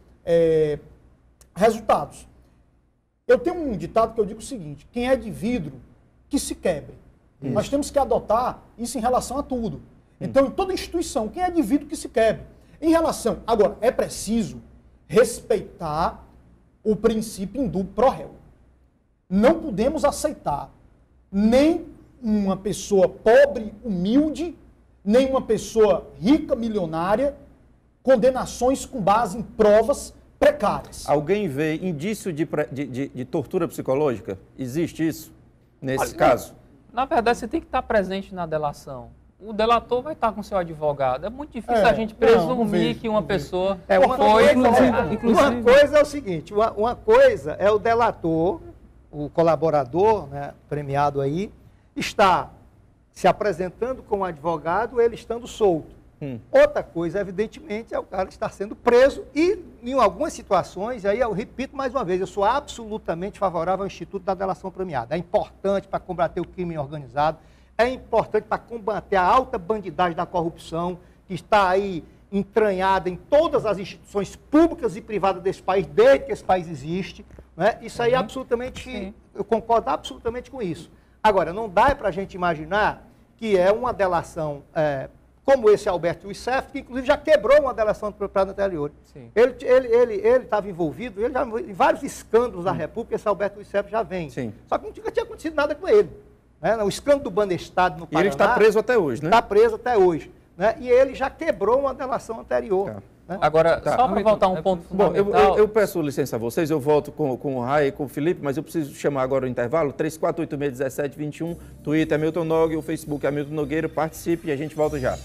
Resultados. Eu tenho um ditado que eu digo o seguinte, quem é de vidro, que se quebre. Isso. Nós temos que adotar isso em relação a tudo. Então, em toda instituição, quem é de vidro, que se quebre. Em relação... Agora, é preciso respeitar o princípio indúbio pro réu. Não podemos aceitar nem uma pessoa pobre, humilde, nem uma pessoa rica, milionária, condenações com base em provas precárias. Alguém vê indício de tortura psicológica? Existe isso nesse caso? Na verdade, você tem que estar presente na delação. O delator vai estar com seu advogado. É muito difícil a gente presumir que uma pessoa foi... Uma coisa é o seguinte, uma coisa é o delator, o colaborador, né, premiado aí, está se apresentando como advogado, ele estando solto. Outra coisa, evidentemente, é o cara estar sendo preso e, em algumas situações, aí eu repito mais uma vez, eu sou absolutamente favorável ao Instituto da Delação Premiada. É importante para combater o crime organizado, é importante para combater a alta bandidagem da corrupção, que está aí entranhada em todas as instituições públicas e privadas desse país, desde que esse país existe. Né? Isso aí, absolutamente, eu concordo absolutamente com isso. Agora, não dá para a gente imaginar que é uma delação... como esse Alberto Youssef, que inclusive já quebrou uma delação premiada anterior. Sim. Ele estava envolvido em vários escândalos da República, esse Alberto Youssef já vem. Sim. Só que nunca tinha acontecido nada com ele. Né? O escândalo do Banestado no Paraná... E ele está preso até hoje, né? Está preso até hoje. Né? E ele já quebrou uma delação anterior. Tá. Né? Agora, só para voltar um ponto fundamental... Bom, eu peço licença a vocês, eu volto com o Rai e com o Felipe, mas eu preciso chamar agora o intervalo, 34861721, Twitter é Hamilton Nogue, o Facebook é Hamilton Nogueira, participe e a gente volta já.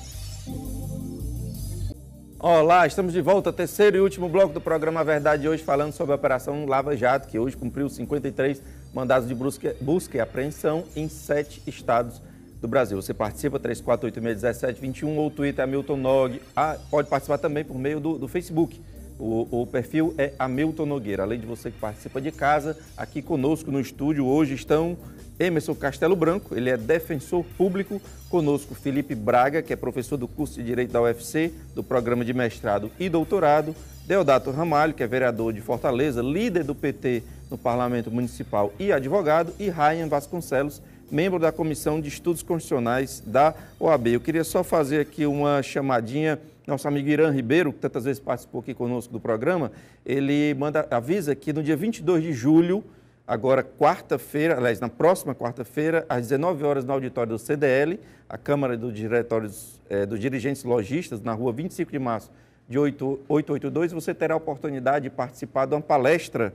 Olá, estamos de volta, terceiro e último bloco do programa Verdade, hoje falando sobre a Operação Lava Jato, que hoje cumpriu 53 mandados de busca e apreensão em 7 estados do Brasil. Você participa, 34861721 ou Twitter Hamilton Nogue, pode participar também por meio do Facebook. O perfil é Hamilton Nogueira. Além de você que participa de casa, aqui conosco no estúdio hoje estão Emerson Castelo Branco, ele é defensor público, conosco Felipe Braga, que é professor do curso de Direito da UFC, do programa de mestrado e doutorado, Deodato Ramalho, que é vereador de Fortaleza, líder do PT no Parlamento Municipal e advogado, e Ryan Vasconcelos, membro da Comissão de Estudos Constitucionais da OAB. Eu queria só fazer aqui uma chamadinha, nosso amigo Irã Ribeiro, que tantas vezes participou aqui conosco do programa, ele avisa que no dia 22 de julho, agora quarta-feira, aliás, na próxima quarta-feira, às 19 horas no auditório do CDL, a Câmara dos Dirigentes Logistas, na rua 25 de março de 882, você terá a oportunidade de participar de uma palestra,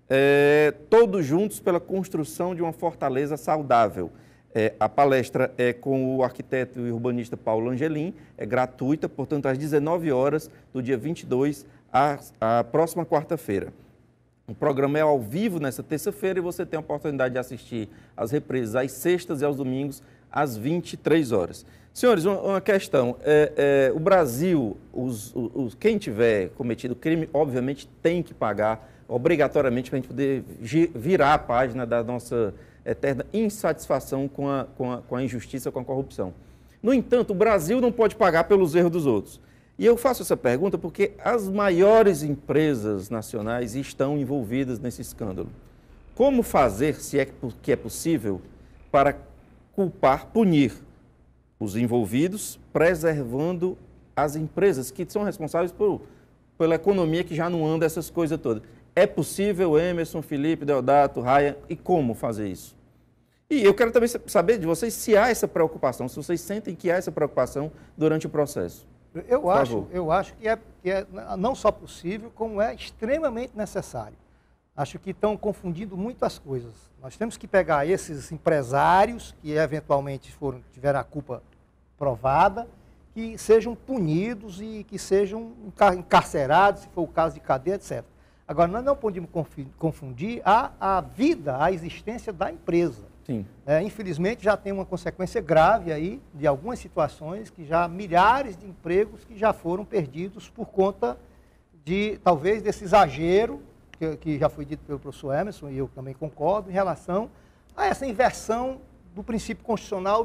todos juntos pela construção de uma fortaleza saudável. A palestra é com o arquiteto e urbanista Paulo Angelim, é gratuita, portanto, às 19 horas do dia 22, a próxima quarta-feira. O programa é ao vivo nessa terça-feira e você tem a oportunidade de assistir às reprises às sextas e aos domingos às 23 horas. Senhores, uma questão. O Brasil, quem tiver cometido crime, obviamente tem que pagar obrigatoriamente para a gente poder virar a página da nossa eterna insatisfação com a injustiça, com a corrupção. No entanto, o Brasil não pode pagar pelos erros dos outros. E eu faço essa pergunta porque as maiores empresas nacionais estão envolvidas nesse escândalo. Como fazer, se é que é possível, para punir os envolvidos, preservando as empresas que são responsáveis pela economia que já não anda essas coisas todas? É possível, Emerson, Felipe, Deodato, Raya, e como fazer isso? E eu quero também saber de vocês se há essa preocupação, se vocês sentem que há essa preocupação durante o processo. Eu acho que é não só possível, como é extremamente necessário. Acho que estão confundindo muito as coisas. Nós temos que pegar esses empresários que eventualmente tiveram a culpa provada, que sejam punidos e que sejam encarcerados, se for o caso de cadeia, etc. Agora, nós não podemos confundir a vida, a existência da empresa. Sim. Infelizmente, já tem uma consequência grave aí de algumas situações que já milhares de empregos que já foram perdidos por conta de, talvez, desse exagero, que já foi dito pelo professor Emerson, e eu também concordo, em relação a essa inversão do princípio constitucional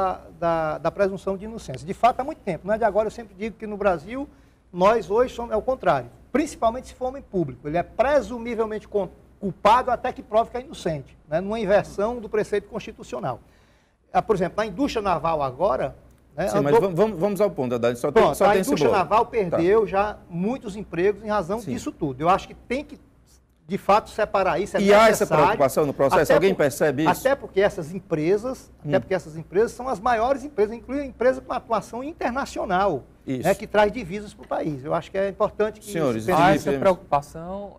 da presunção de inocência. De fato, há muito tempo. Não é de agora, eu sempre digo que no Brasil, nós hoje somos, é o contrário. Principalmente se for homem público. Ele é presumivelmente culpado até que prove que é inocente, né? Numa inversão do preceito constitucional. Por exemplo, na indústria naval agora... Né, sim, mas vamos ao ponto, Haddad. A indústria naval perdeu já muitos empregos em razão disso tudo. Eu acho que tem que, de fato, separar isso. E há essa preocupação no processo? Alguém percebe isso? Até porque essas empresas são as maiores empresas, incluindo empresas com atuação internacional, né, que traz divisas para o país. Eu acho que é importante que... Senhores, há essa preocupação.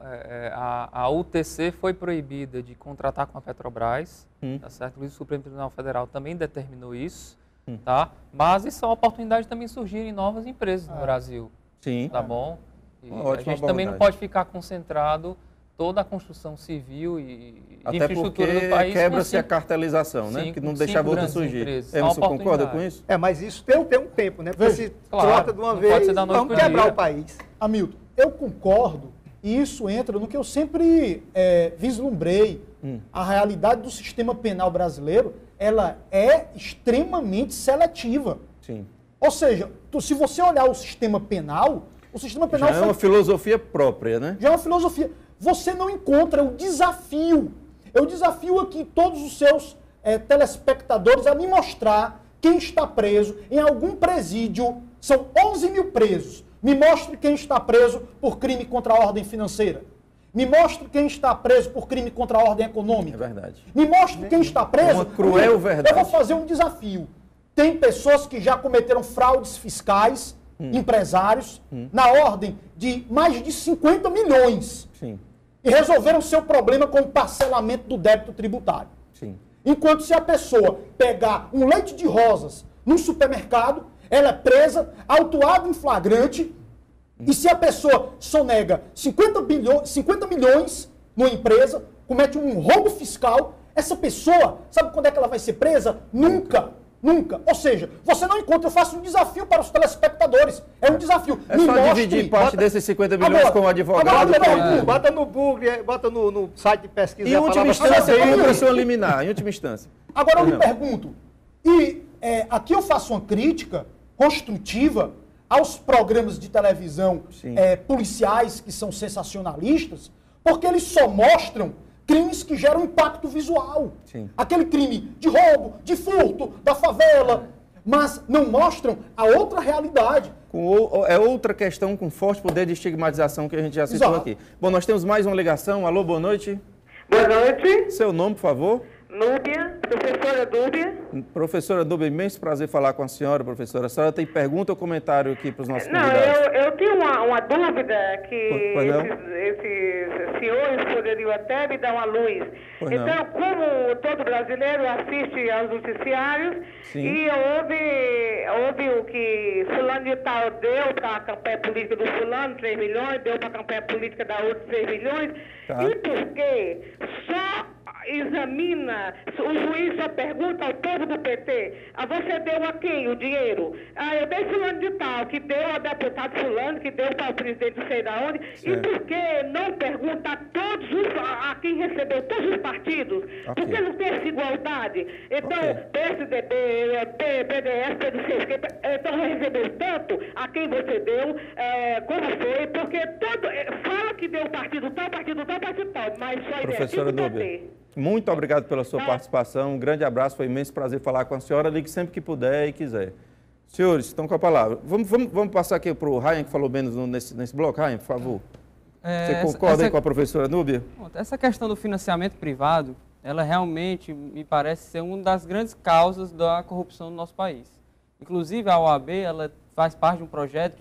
A UTC foi proibida de contratar com a Petrobras, tá certo? O Supremo Tribunal Federal também determinou isso, tá? Mas isso é uma oportunidade de também surgirem novas empresas no Brasil. Sim. Tá bom? E a gente também não pode ficar concentrado toda a construção civil e de infraestrutura do país. Quebra-se a cartelização, né? Que não deixava outra surgir. Emerson, concorda com isso? Mas isso tem um tempo, né? Porque se trota de uma vez, vamos quebrar o país. Hamilton, eu concordo, e isso entra no que eu sempre vislumbrei. A realidade do sistema penal brasileiro, ela é extremamente seletiva. Sim. Ou seja, se você olhar o sistema penal já é uma filosofia própria, né? Já é uma filosofia. Você não encontra o desafio. Eu desafio aqui todos os seus telespectadores a me mostrar quem está preso em algum presídio. São 11 mil presos. Me mostre quem está preso por crime contra a ordem financeira. Me mostre quem está preso por crime contra a ordem econômica. É verdade. Me mostre quem está preso. É uma cruel verdade. Eu vou fazer um desafio. Tem pessoas que já cometeram fraudes fiscais, empresários, na ordem de mais de 50 milhões. Sim. E resolveram seu problema com o parcelamento do débito tributário. Sim. Enquanto se a pessoa pegar um leite de rosas num supermercado, ela é presa, autuada em flagrante, e se a pessoa sonega 50 milhões numa empresa, comete um roubo fiscal, essa pessoa, sabe quando é que ela vai ser presa? Nunca. Nunca. Ou seja, você não encontra, eu faço um desafio para os telespectadores. É um desafio. É só dividir parte desses 50 milhões com o advogado. Bota no Google, bota no site de pesquisa. Em última instância, cumpra-se liminar. Em última instância. Agora eu me pergunto, aqui eu faço uma crítica construtiva aos programas de televisão policiais que são sensacionalistas, porque eles só mostram crimes que geram impacto visual. Sim. Aquele crime de roubo, de furto, da favela, mas não mostram a outra realidade. É outra questão com forte poder de estigmatização que a gente já citou aqui. Bom, nós temos mais uma ligação. Alô, boa noite. Boa noite. Seu nome, por favor? Núbia, professora Núbia. Professora Núbia, imenso prazer falar com a senhora, professora. A senhora tem pergunta ou comentário aqui para os nossos convidados? Eu tenho uma dúvida que esses senhores poderiam até me dar uma luz. Então, como todo brasileiro assiste aos noticiários, e houve o que fulano de tal deu para a campanha política do fulano 3 milhões, deu para a campanha política da outra 3 milhões, e por que só examina, o juiz só pergunta ao povo do PT, você deu a quem o dinheiro? Eu dei fulano de tal, que deu ao deputado fulano, que deu para o presidente não sei da onde, e por que não pergunta a quem recebeu, todos os partidos? Porque não tem essa igualdade? Então, PSDB, PDS, PDC, então recebeu tanto a quem você deu, como foi, porque fala que deu partido tal, mas só Professora Núbia, muito obrigado pela sua participação. Um grande abraço, foi um imenso prazer falar com a senhora. Ligue sempre que puder e quiser. Senhores, estão com a palavra. Vamos passar aqui para o Ryan, que falou menos nesse bloco. Ryan, por favor. Você concorda aí com a professora Núbia? Essa questão do financiamento privado, ela realmente me parece ser uma das grandes causas da corrupção no nosso país. Inclusive, a OAB ela faz parte de um projeto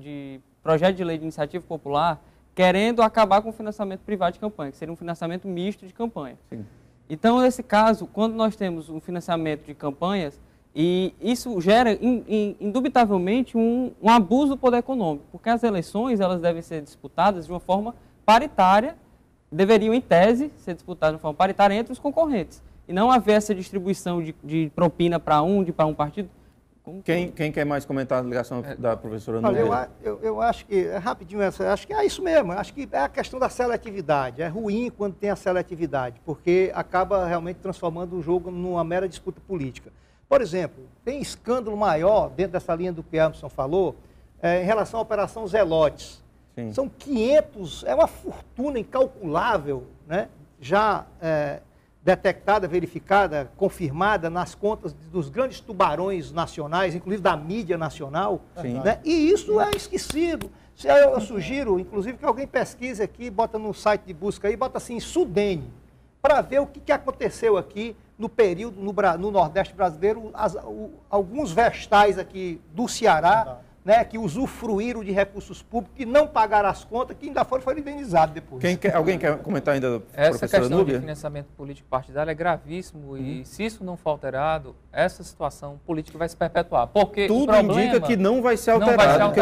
de lei de iniciativa popular querendo acabar com o financiamento privado de campanha, que seria um financiamento misto de campanha. Sim. Então, nesse caso, quando nós temos um financiamento de campanhas, E isso gera, indubitavelmente, um abuso do poder econômico, porque as eleições elas devem ser disputadas de uma forma paritária, deveriam, em tese, ser disputadas de uma forma paritária entre os concorrentes, e não haver essa distribuição de propina para um partido. Quem quer mais comentar a ligação da professora Olha, eu acho que, rapidinho, acho que é isso mesmo, acho que é a questão da seletividade. É ruim quando tem a seletividade, porque acaba realmente transformando o jogo numa mera disputa política. Por exemplo, tem escândalo maior, dentro dessa linha do que Emerson falou, em relação à Operação Zelotes. Sim. São 500, é uma fortuna incalculável, né? Já detectada, verificada, confirmada nas contas dos grandes tubarões nacionais, inclusive da mídia nacional, né? E isso é esquecido. Eu sugiro, inclusive, que alguém pesquise aqui, bota no site de busca aí, bota assim, Sudene, para ver o que aconteceu aqui no período, no Nordeste brasileiro, alguns vestais aqui do Ceará, né, que usufruíram de recursos públicos, que não pagaram as contas, que ainda foram indenizados depois. Alguém quer comentar ainda, essa questão de financiamento político partidário é gravíssimo e se isso não for alterado, essa situação política vai se perpetuar. Porque tudo indica que não vai ser alterado.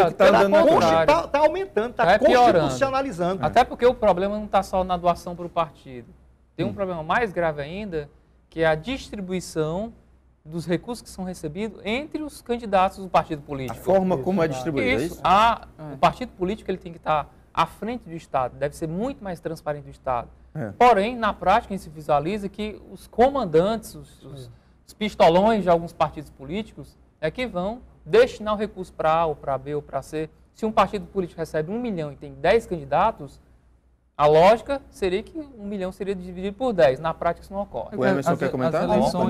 Está aumentando, está constitucionalizando. Até porque o problema não está só na doação para o partido. Tem um problema mais grave ainda, que é a distribuição dos recursos que são recebidos entre os candidatos do partido político. A forma como é distribuído, é isso? O partido político ele tem que estar à frente do Estado, deve ser muito mais transparente do Estado. Porém, na prática, a gente se visualiza que os comandantes, os pistolões de alguns partidos políticos, é que vão destinar o recurso para A, ou para B, ou para C. Se um partido político recebe 1 milhão e tem 10 candidatos, a lógica seria que 1 milhão seria dividido por 10. Na prática, isso não ocorre. O Emerson quer comentar?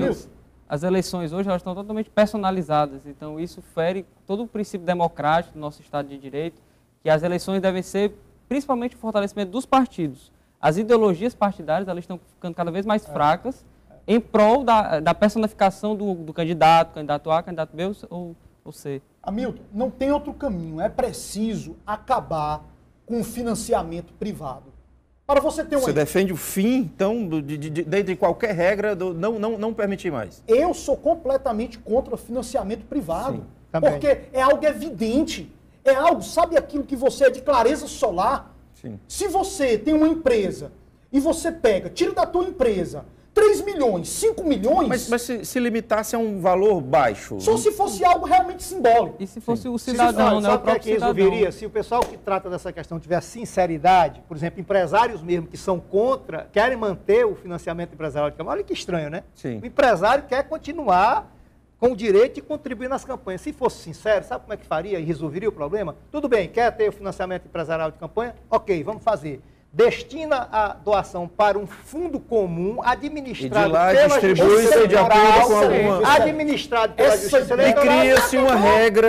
As eleições hoje elas estão totalmente personalizadas, então isso fere todo o princípio democrático do nosso Estado de Direito, que as eleições devem ser principalmente o fortalecimento dos partidos. As ideologias partidárias elas estão ficando cada vez mais fracas em prol da personificação do candidato A, candidato B ou C. Hamilton, não tem outro caminho, é preciso acabar com o financiamento privado. Para você ter Você defende o fim, então, de qualquer regra, não permitir mais? Eu sou completamente contra o financiamento privado. Sim, porque é algo evidente. É algo, sabe aquilo que você é de clareza solar? Sim. Se você tem uma empresa e você tira da tua empresa 3 milhões, 5 milhões... Mas se limitasse a um valor baixo... Só se fosse algo realmente simbólico. E se fosse o cidadão, né? O próprio cidadão. Resolveria? Se o pessoal que trata dessa questão tiver sinceridade, por exemplo, empresários mesmo que são contra, querem manter o financiamento empresarial de campanha. Olha que estranho, né? Sim. O empresário quer continuar com o direito de contribuir nas campanhas. Se fosse sincero, sabe como é que faria e resolveria o problema? Tudo bem, quer ter o financiamento empresarial de campanha? Ok, vamos fazer. Destina a doação para um fundo comum administrado pela Justiça Eleitoral, administrado pela Justiça Eleitoral. E cria-se uma regra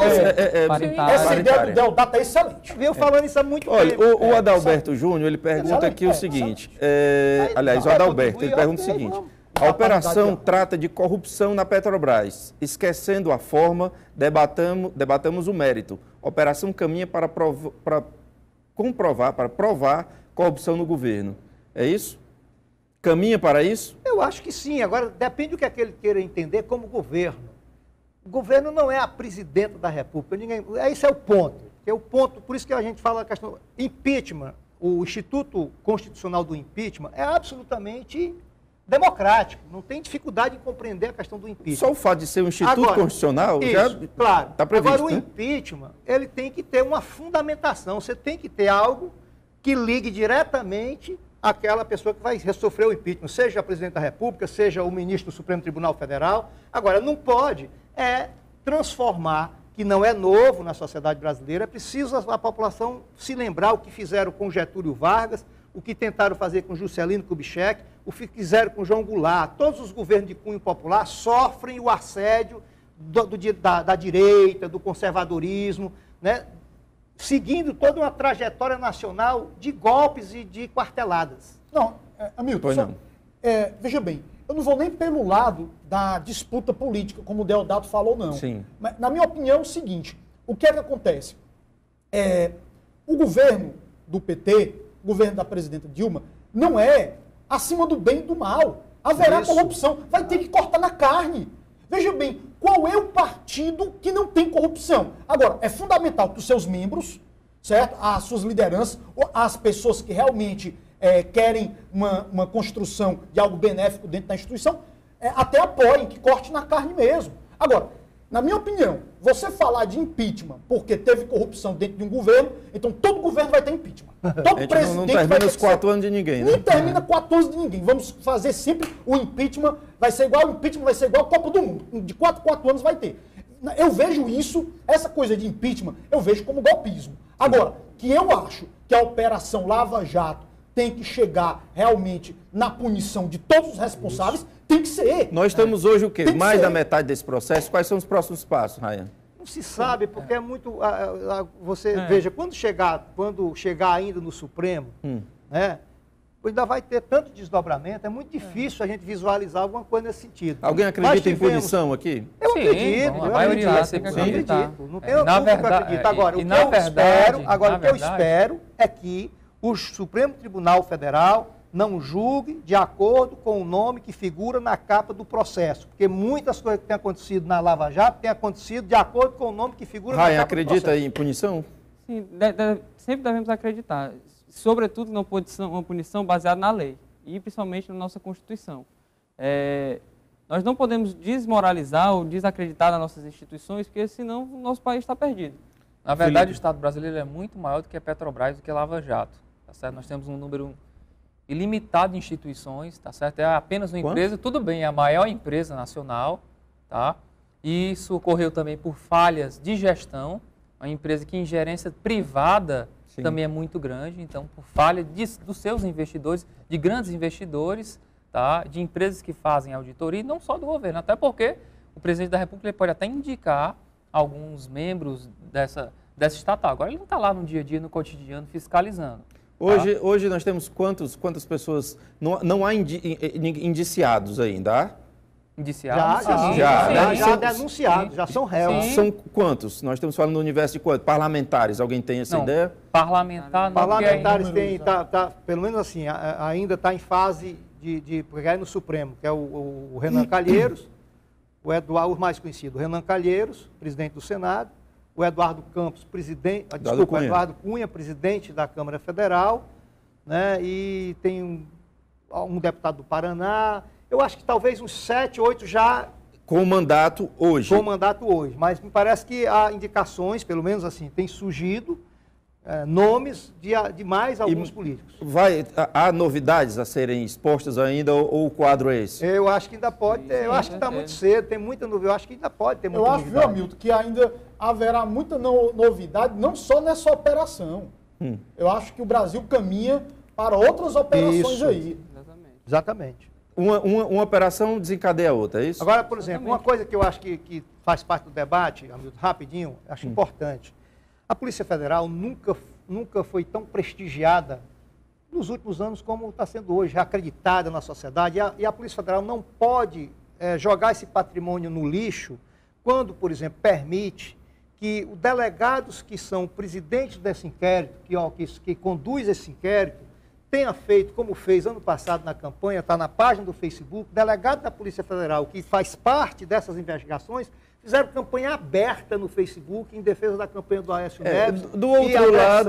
Essa ideia do Deodato é excelente. Veio falando isso há muito tempo. Olha, o Adalberto Júnior, ele pergunta aqui o seguinte, aliás, o Adalberto, ele pergunta o seguinte, a operação trata de corrupção na Petrobras, esquecendo a forma, debatamos o mérito. A operação caminha para provar corrupção no governo. É isso? Caminha para isso? Eu acho que sim. Agora, depende do que ele queira entender como governo. O governo não é a presidenta da República. Esse é o ponto. Por isso que a gente fala a questão impeachment. O Instituto Constitucional do Impeachment é absolutamente democrático. Não tem dificuldade em compreender a questão do impeachment. Só o fato de ser um Instituto Constitucional já está previsto. Agora, o impeachment, ele tem que ter uma fundamentação. Você tem que ter algo que ligue diretamente àquela pessoa que vai sofrer o impeachment, seja a presidente da República, seja o ministro do Supremo Tribunal Federal. Agora, não pode transformar, que não é novo na sociedade brasileira, é preciso a população se lembrar o que fizeram com Getúlio Vargas, o que tentaram fazer com Juscelino Kubitschek, o que fizeram com João Goulart. Todos os governos de cunho popular sofrem o assédio da direita, do conservadorismo, né? Seguindo toda uma trajetória nacional de golpes e de quarteladas. Não, Hamilton, veja bem, eu não vou nem pelo lado da disputa política, como o Deodato falou, não. Sim. Mas, na minha opinião, é o seguinte, o que é que acontece? O governo do PT, o governo da presidenta Dilma, não é acima do bem e do mal. Haverá corrupção, vai ter que cortar na carne. Veja bem, qual é o partido que não tem corrupção? Agora, é fundamental que os seus membros, certo? As suas lideranças, as pessoas que realmente querem uma construção de algo benéfico dentro da instituição, até apoiem, que corte na carne mesmo. Agora, na minha opinião, você falar de impeachment porque teve corrupção dentro de um governo, então todo governo vai ter impeachment. Todo presidente não termina os 4 anos de ninguém, né? Nem termina 4 anos de ninguém. Vamos fazer sempre o impeachment, vai ser igual a Copa do Mundo. De 4 anos vai ter. Eu vejo isso, essa coisa de impeachment, eu vejo como golpismo. Agora, que eu acho que a Operação Lava Jato tem que chegar realmente na punição de todos os responsáveis, tem que ser. Nós estamos hoje o quê? Mais da metade desse processo? Quais são os próximos passos, Rayan? Não se sabe, porque é muito... Veja, quando chegar ainda no Supremo, né, ainda vai ter tanto desdobramento, é muito difícil a gente visualizar alguma coisa nesse sentido. Alguém acredita em punição aqui? Eu acredito. A maioria vai ser acredito. Não tenho dúvida que eu acredito. Agora, o que eu espero é que o Supremo Tribunal Federal não julgue de acordo com o nome que figura na capa do processo. Porque muitas coisas que têm acontecido na Lava Jato têm acontecido de acordo com o nome que figura na capa do processo. Acredita em punição? Sim, sempre devemos acreditar. Sobretudo uma punição baseada na lei e principalmente na nossa Constituição. Nós não podemos desmoralizar ou desacreditar nas nossas instituições, porque senão o nosso país está perdido. Na verdade, o Estado brasileiro é muito maior do que a Petrobras, do que a Lava Jato. Tá certo? Nós temos um número ilimitado de instituições, tá certo? É apenas uma empresa, tudo bem, é a maior empresa nacional, tá? E isso ocorreu também por falhas de gestão, uma empresa que em gerência privada também é muito grande, então por falha dos seus investidores, de grandes investidores, tá? De empresas que fazem auditoria, e não só do governo, até porque o presidente da República ele pode até indicar alguns membros dessa estatal. Agora ele não está lá no dia a dia, no cotidiano, fiscalizando. Hoje nós temos quantas pessoas, não há indiciados ainda? Indiciados? Já denunciados, já são réus. Sim. São quantos? Nós estamos falando no universo de quantos? Parlamentares, alguém tem essa ideia? Parlamentares tem, pelo menos assim, ainda está em fase de pegar no Supremo, que é o Renan Calheiros, o mais conhecido, o Renan Calheiros, presidente do Senado, o Eduardo Campos, Eduardo Cunha, presidente da Câmara Federal, né, e tem um deputado do Paraná. Eu acho que talvez uns 7, 8 já... Com mandato hoje. Com mandato hoje. Mas me parece que há indicações, pelo menos assim, tem surgido nomes de mais alguns políticos. Há novidades a serem expostas ainda ou o quadro é esse? Eu acho que ainda pode ter. Eu acho que está muito cedo, tem muita novidade. Eu acho que ainda pode ter muita novidade. Eu acho, viu, Hamilton, que ainda haverá muita novidade, não só nessa operação. Eu acho que o Brasil caminha para outras operações aí. Exatamente. Uma operação desencadeia a outra, é isso? Agora, por exemplo, uma coisa que eu acho que faz parte do debate, Hamilton, rapidinho, acho importante. A Polícia Federal nunca foi tão prestigiada nos últimos anos como está sendo hoje, acreditada na sociedade. E a Polícia Federal não pode jogar esse patrimônio no lixo quando, por exemplo, permite que os delegados que são presidentes desse inquérito, que conduz esse inquérito, tenha feito, como fez ano passado na campanha, está na página do Facebook, delegado da Polícia Federal, que faz parte dessas investigações, fizeram campanha aberta no Facebook em defesa da campanha do Aécio Neves. Do outro lado,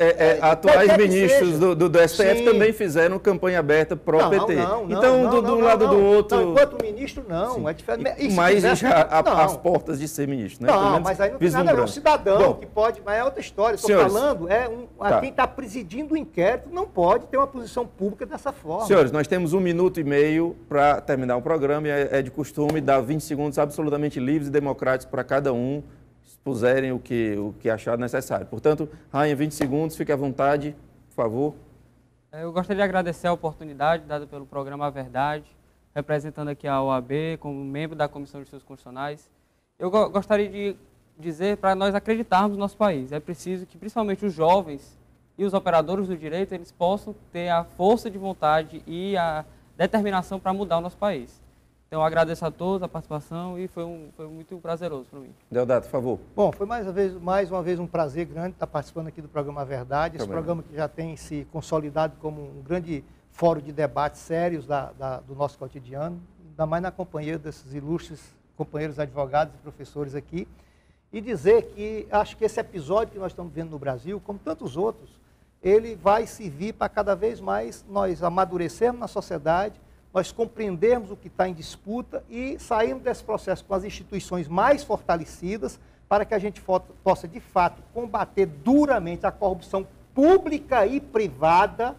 atuais ministros do STF também fizeram campanha aberta pró-PT. Então, de um lado do outro... Não, enquanto ministro, não. Sim. É diferente. Mas já às portas de ser ministro, né? Não, mas aí não tem nada a ver. Um cidadão que pode... Mas é outra história. Estou falando, quem está presidindo o inquérito não pode ter uma posição pública dessa forma. Senhores, nós temos 1 minuto e meio para terminar o programa e é de costume dar 20 segundos absolutamente livres e democráticos para cada um expuserem o que achar necessário. Portanto, Rayan, 20 segundos, fique à vontade, por favor. Eu gostaria de agradecer a oportunidade dada pelo programa A Verdade, representando aqui a OAB como membro da Comissão de Estudos Constitucionais. Eu gostaria de dizer para nós acreditarmos no nosso país. É preciso que, principalmente os jovens e os operadores do direito, eles possam ter a força de vontade e a determinação para mudar o nosso país. Então, eu agradeço a todos a participação e foi muito prazeroso para mim. Deodato, por favor. Bom, foi mais uma vez um prazer grande estar participando aqui do programa A Verdade. Esse programa que já tem se consolidado como um grande fórum de debates sérios do nosso cotidiano, ainda mais na companhia desses ilustres companheiros advogados e professores aqui, e dizer que acho que esse episódio que nós estamos vendo no Brasil, como tantos outros, ele vai servir para cada vez mais nós amadurecermos na sociedade, nós compreendermos o que está em disputa e sairmos desse processo com as instituições mais fortalecidas para que a gente possa, de fato, combater duramente a corrupção pública e privada,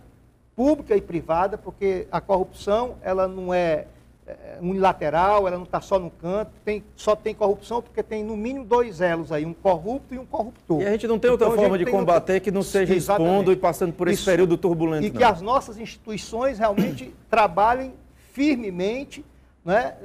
porque a corrupção ela não é unilateral, ela não está só no canto, só tem corrupção porque tem no mínimo dois elos aí, um corrupto e um corruptor. E a gente não tem outra forma de combater que não seja expondo e passando por esse período turbulento. E que as nossas instituições realmente trabalhem firmemente, né,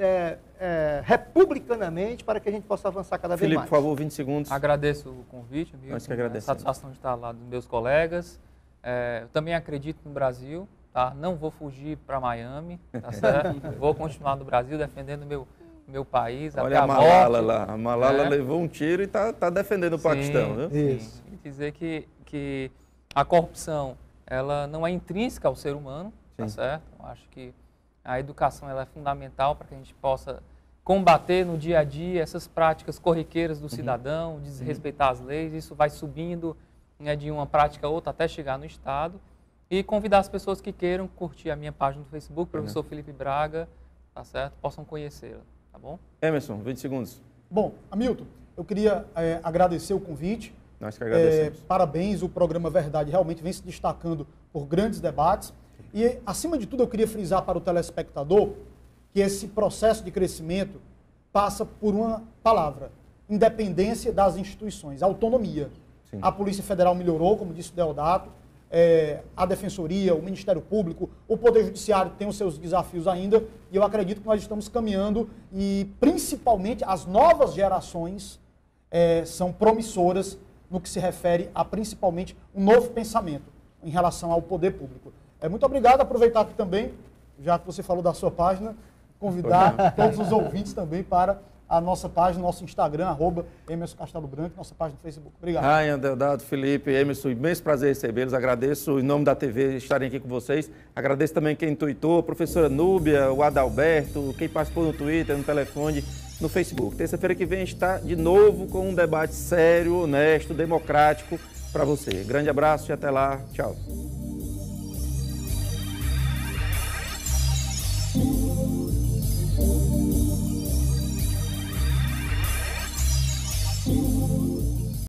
republicanamente, para que a gente possa avançar cada vez mais. Felipe, por favor, 20 segundos. Agradeço o convite, amigo. Nós que agradecemos. A satisfação de estar lá dos meus colegas. Eu também acredito no Brasil. Tá? Não vou fugir para Miami, tá certo? Vou continuar no Brasil defendendo meu país. Olha até a Malala lá. A Malala levou um tiro e está defendendo o Paquistão. Viu? Isso. E dizer que a corrupção ela não é intrínseca ao ser humano, tá certo? Eu acho que a educação ela é fundamental para que a gente possa combater no dia a dia essas práticas corriqueiras do cidadão, desrespeitar as leis. Isso vai subindo, né, de uma prática a outra até chegar no Estado. E convidar as pessoas que queiram curtir a minha página no Facebook, professor Felipe Braga, tá certo? Possam conhecê-la, tá bom? Emerson, 20 segundos. Bom, Hamilton, eu queria agradecer o convite. Nós que agradecemos. Parabéns, o programa Verdade realmente vem se destacando por grandes debates. E, acima de tudo, eu queria frisar para o telespectador que esse processo de crescimento passa por uma palavra: independência das instituições, autonomia. Sim. A Polícia Federal melhorou, como disse o Deodato. A Defensoria, o Ministério Público, o Poder Judiciário tem os seus desafios ainda, e eu acredito que nós estamos caminhando e, principalmente, as novas gerações são promissoras no que se refere a, principalmente, um novo pensamento em relação ao poder público. Muito obrigado, aproveitar aqui também, já que você falou da sua página, convidar todos os ouvintes também para a nossa página, nosso Instagram, @Emerson Castelo Branco, nossa página no Facebook. Obrigado. Raia, Deodato, Felipe, Emerson, imenso prazer recebê-los. Agradeço em nome da TV estarem aqui com vocês. Agradeço também quem tuitou, a professora Núbia, o Adalberto, quem participou no Twitter, no telefone, no Facebook. Terça-feira que vem a gente está de novo com um debate sério, honesto, democrático para você. Grande abraço e até lá. Tchau.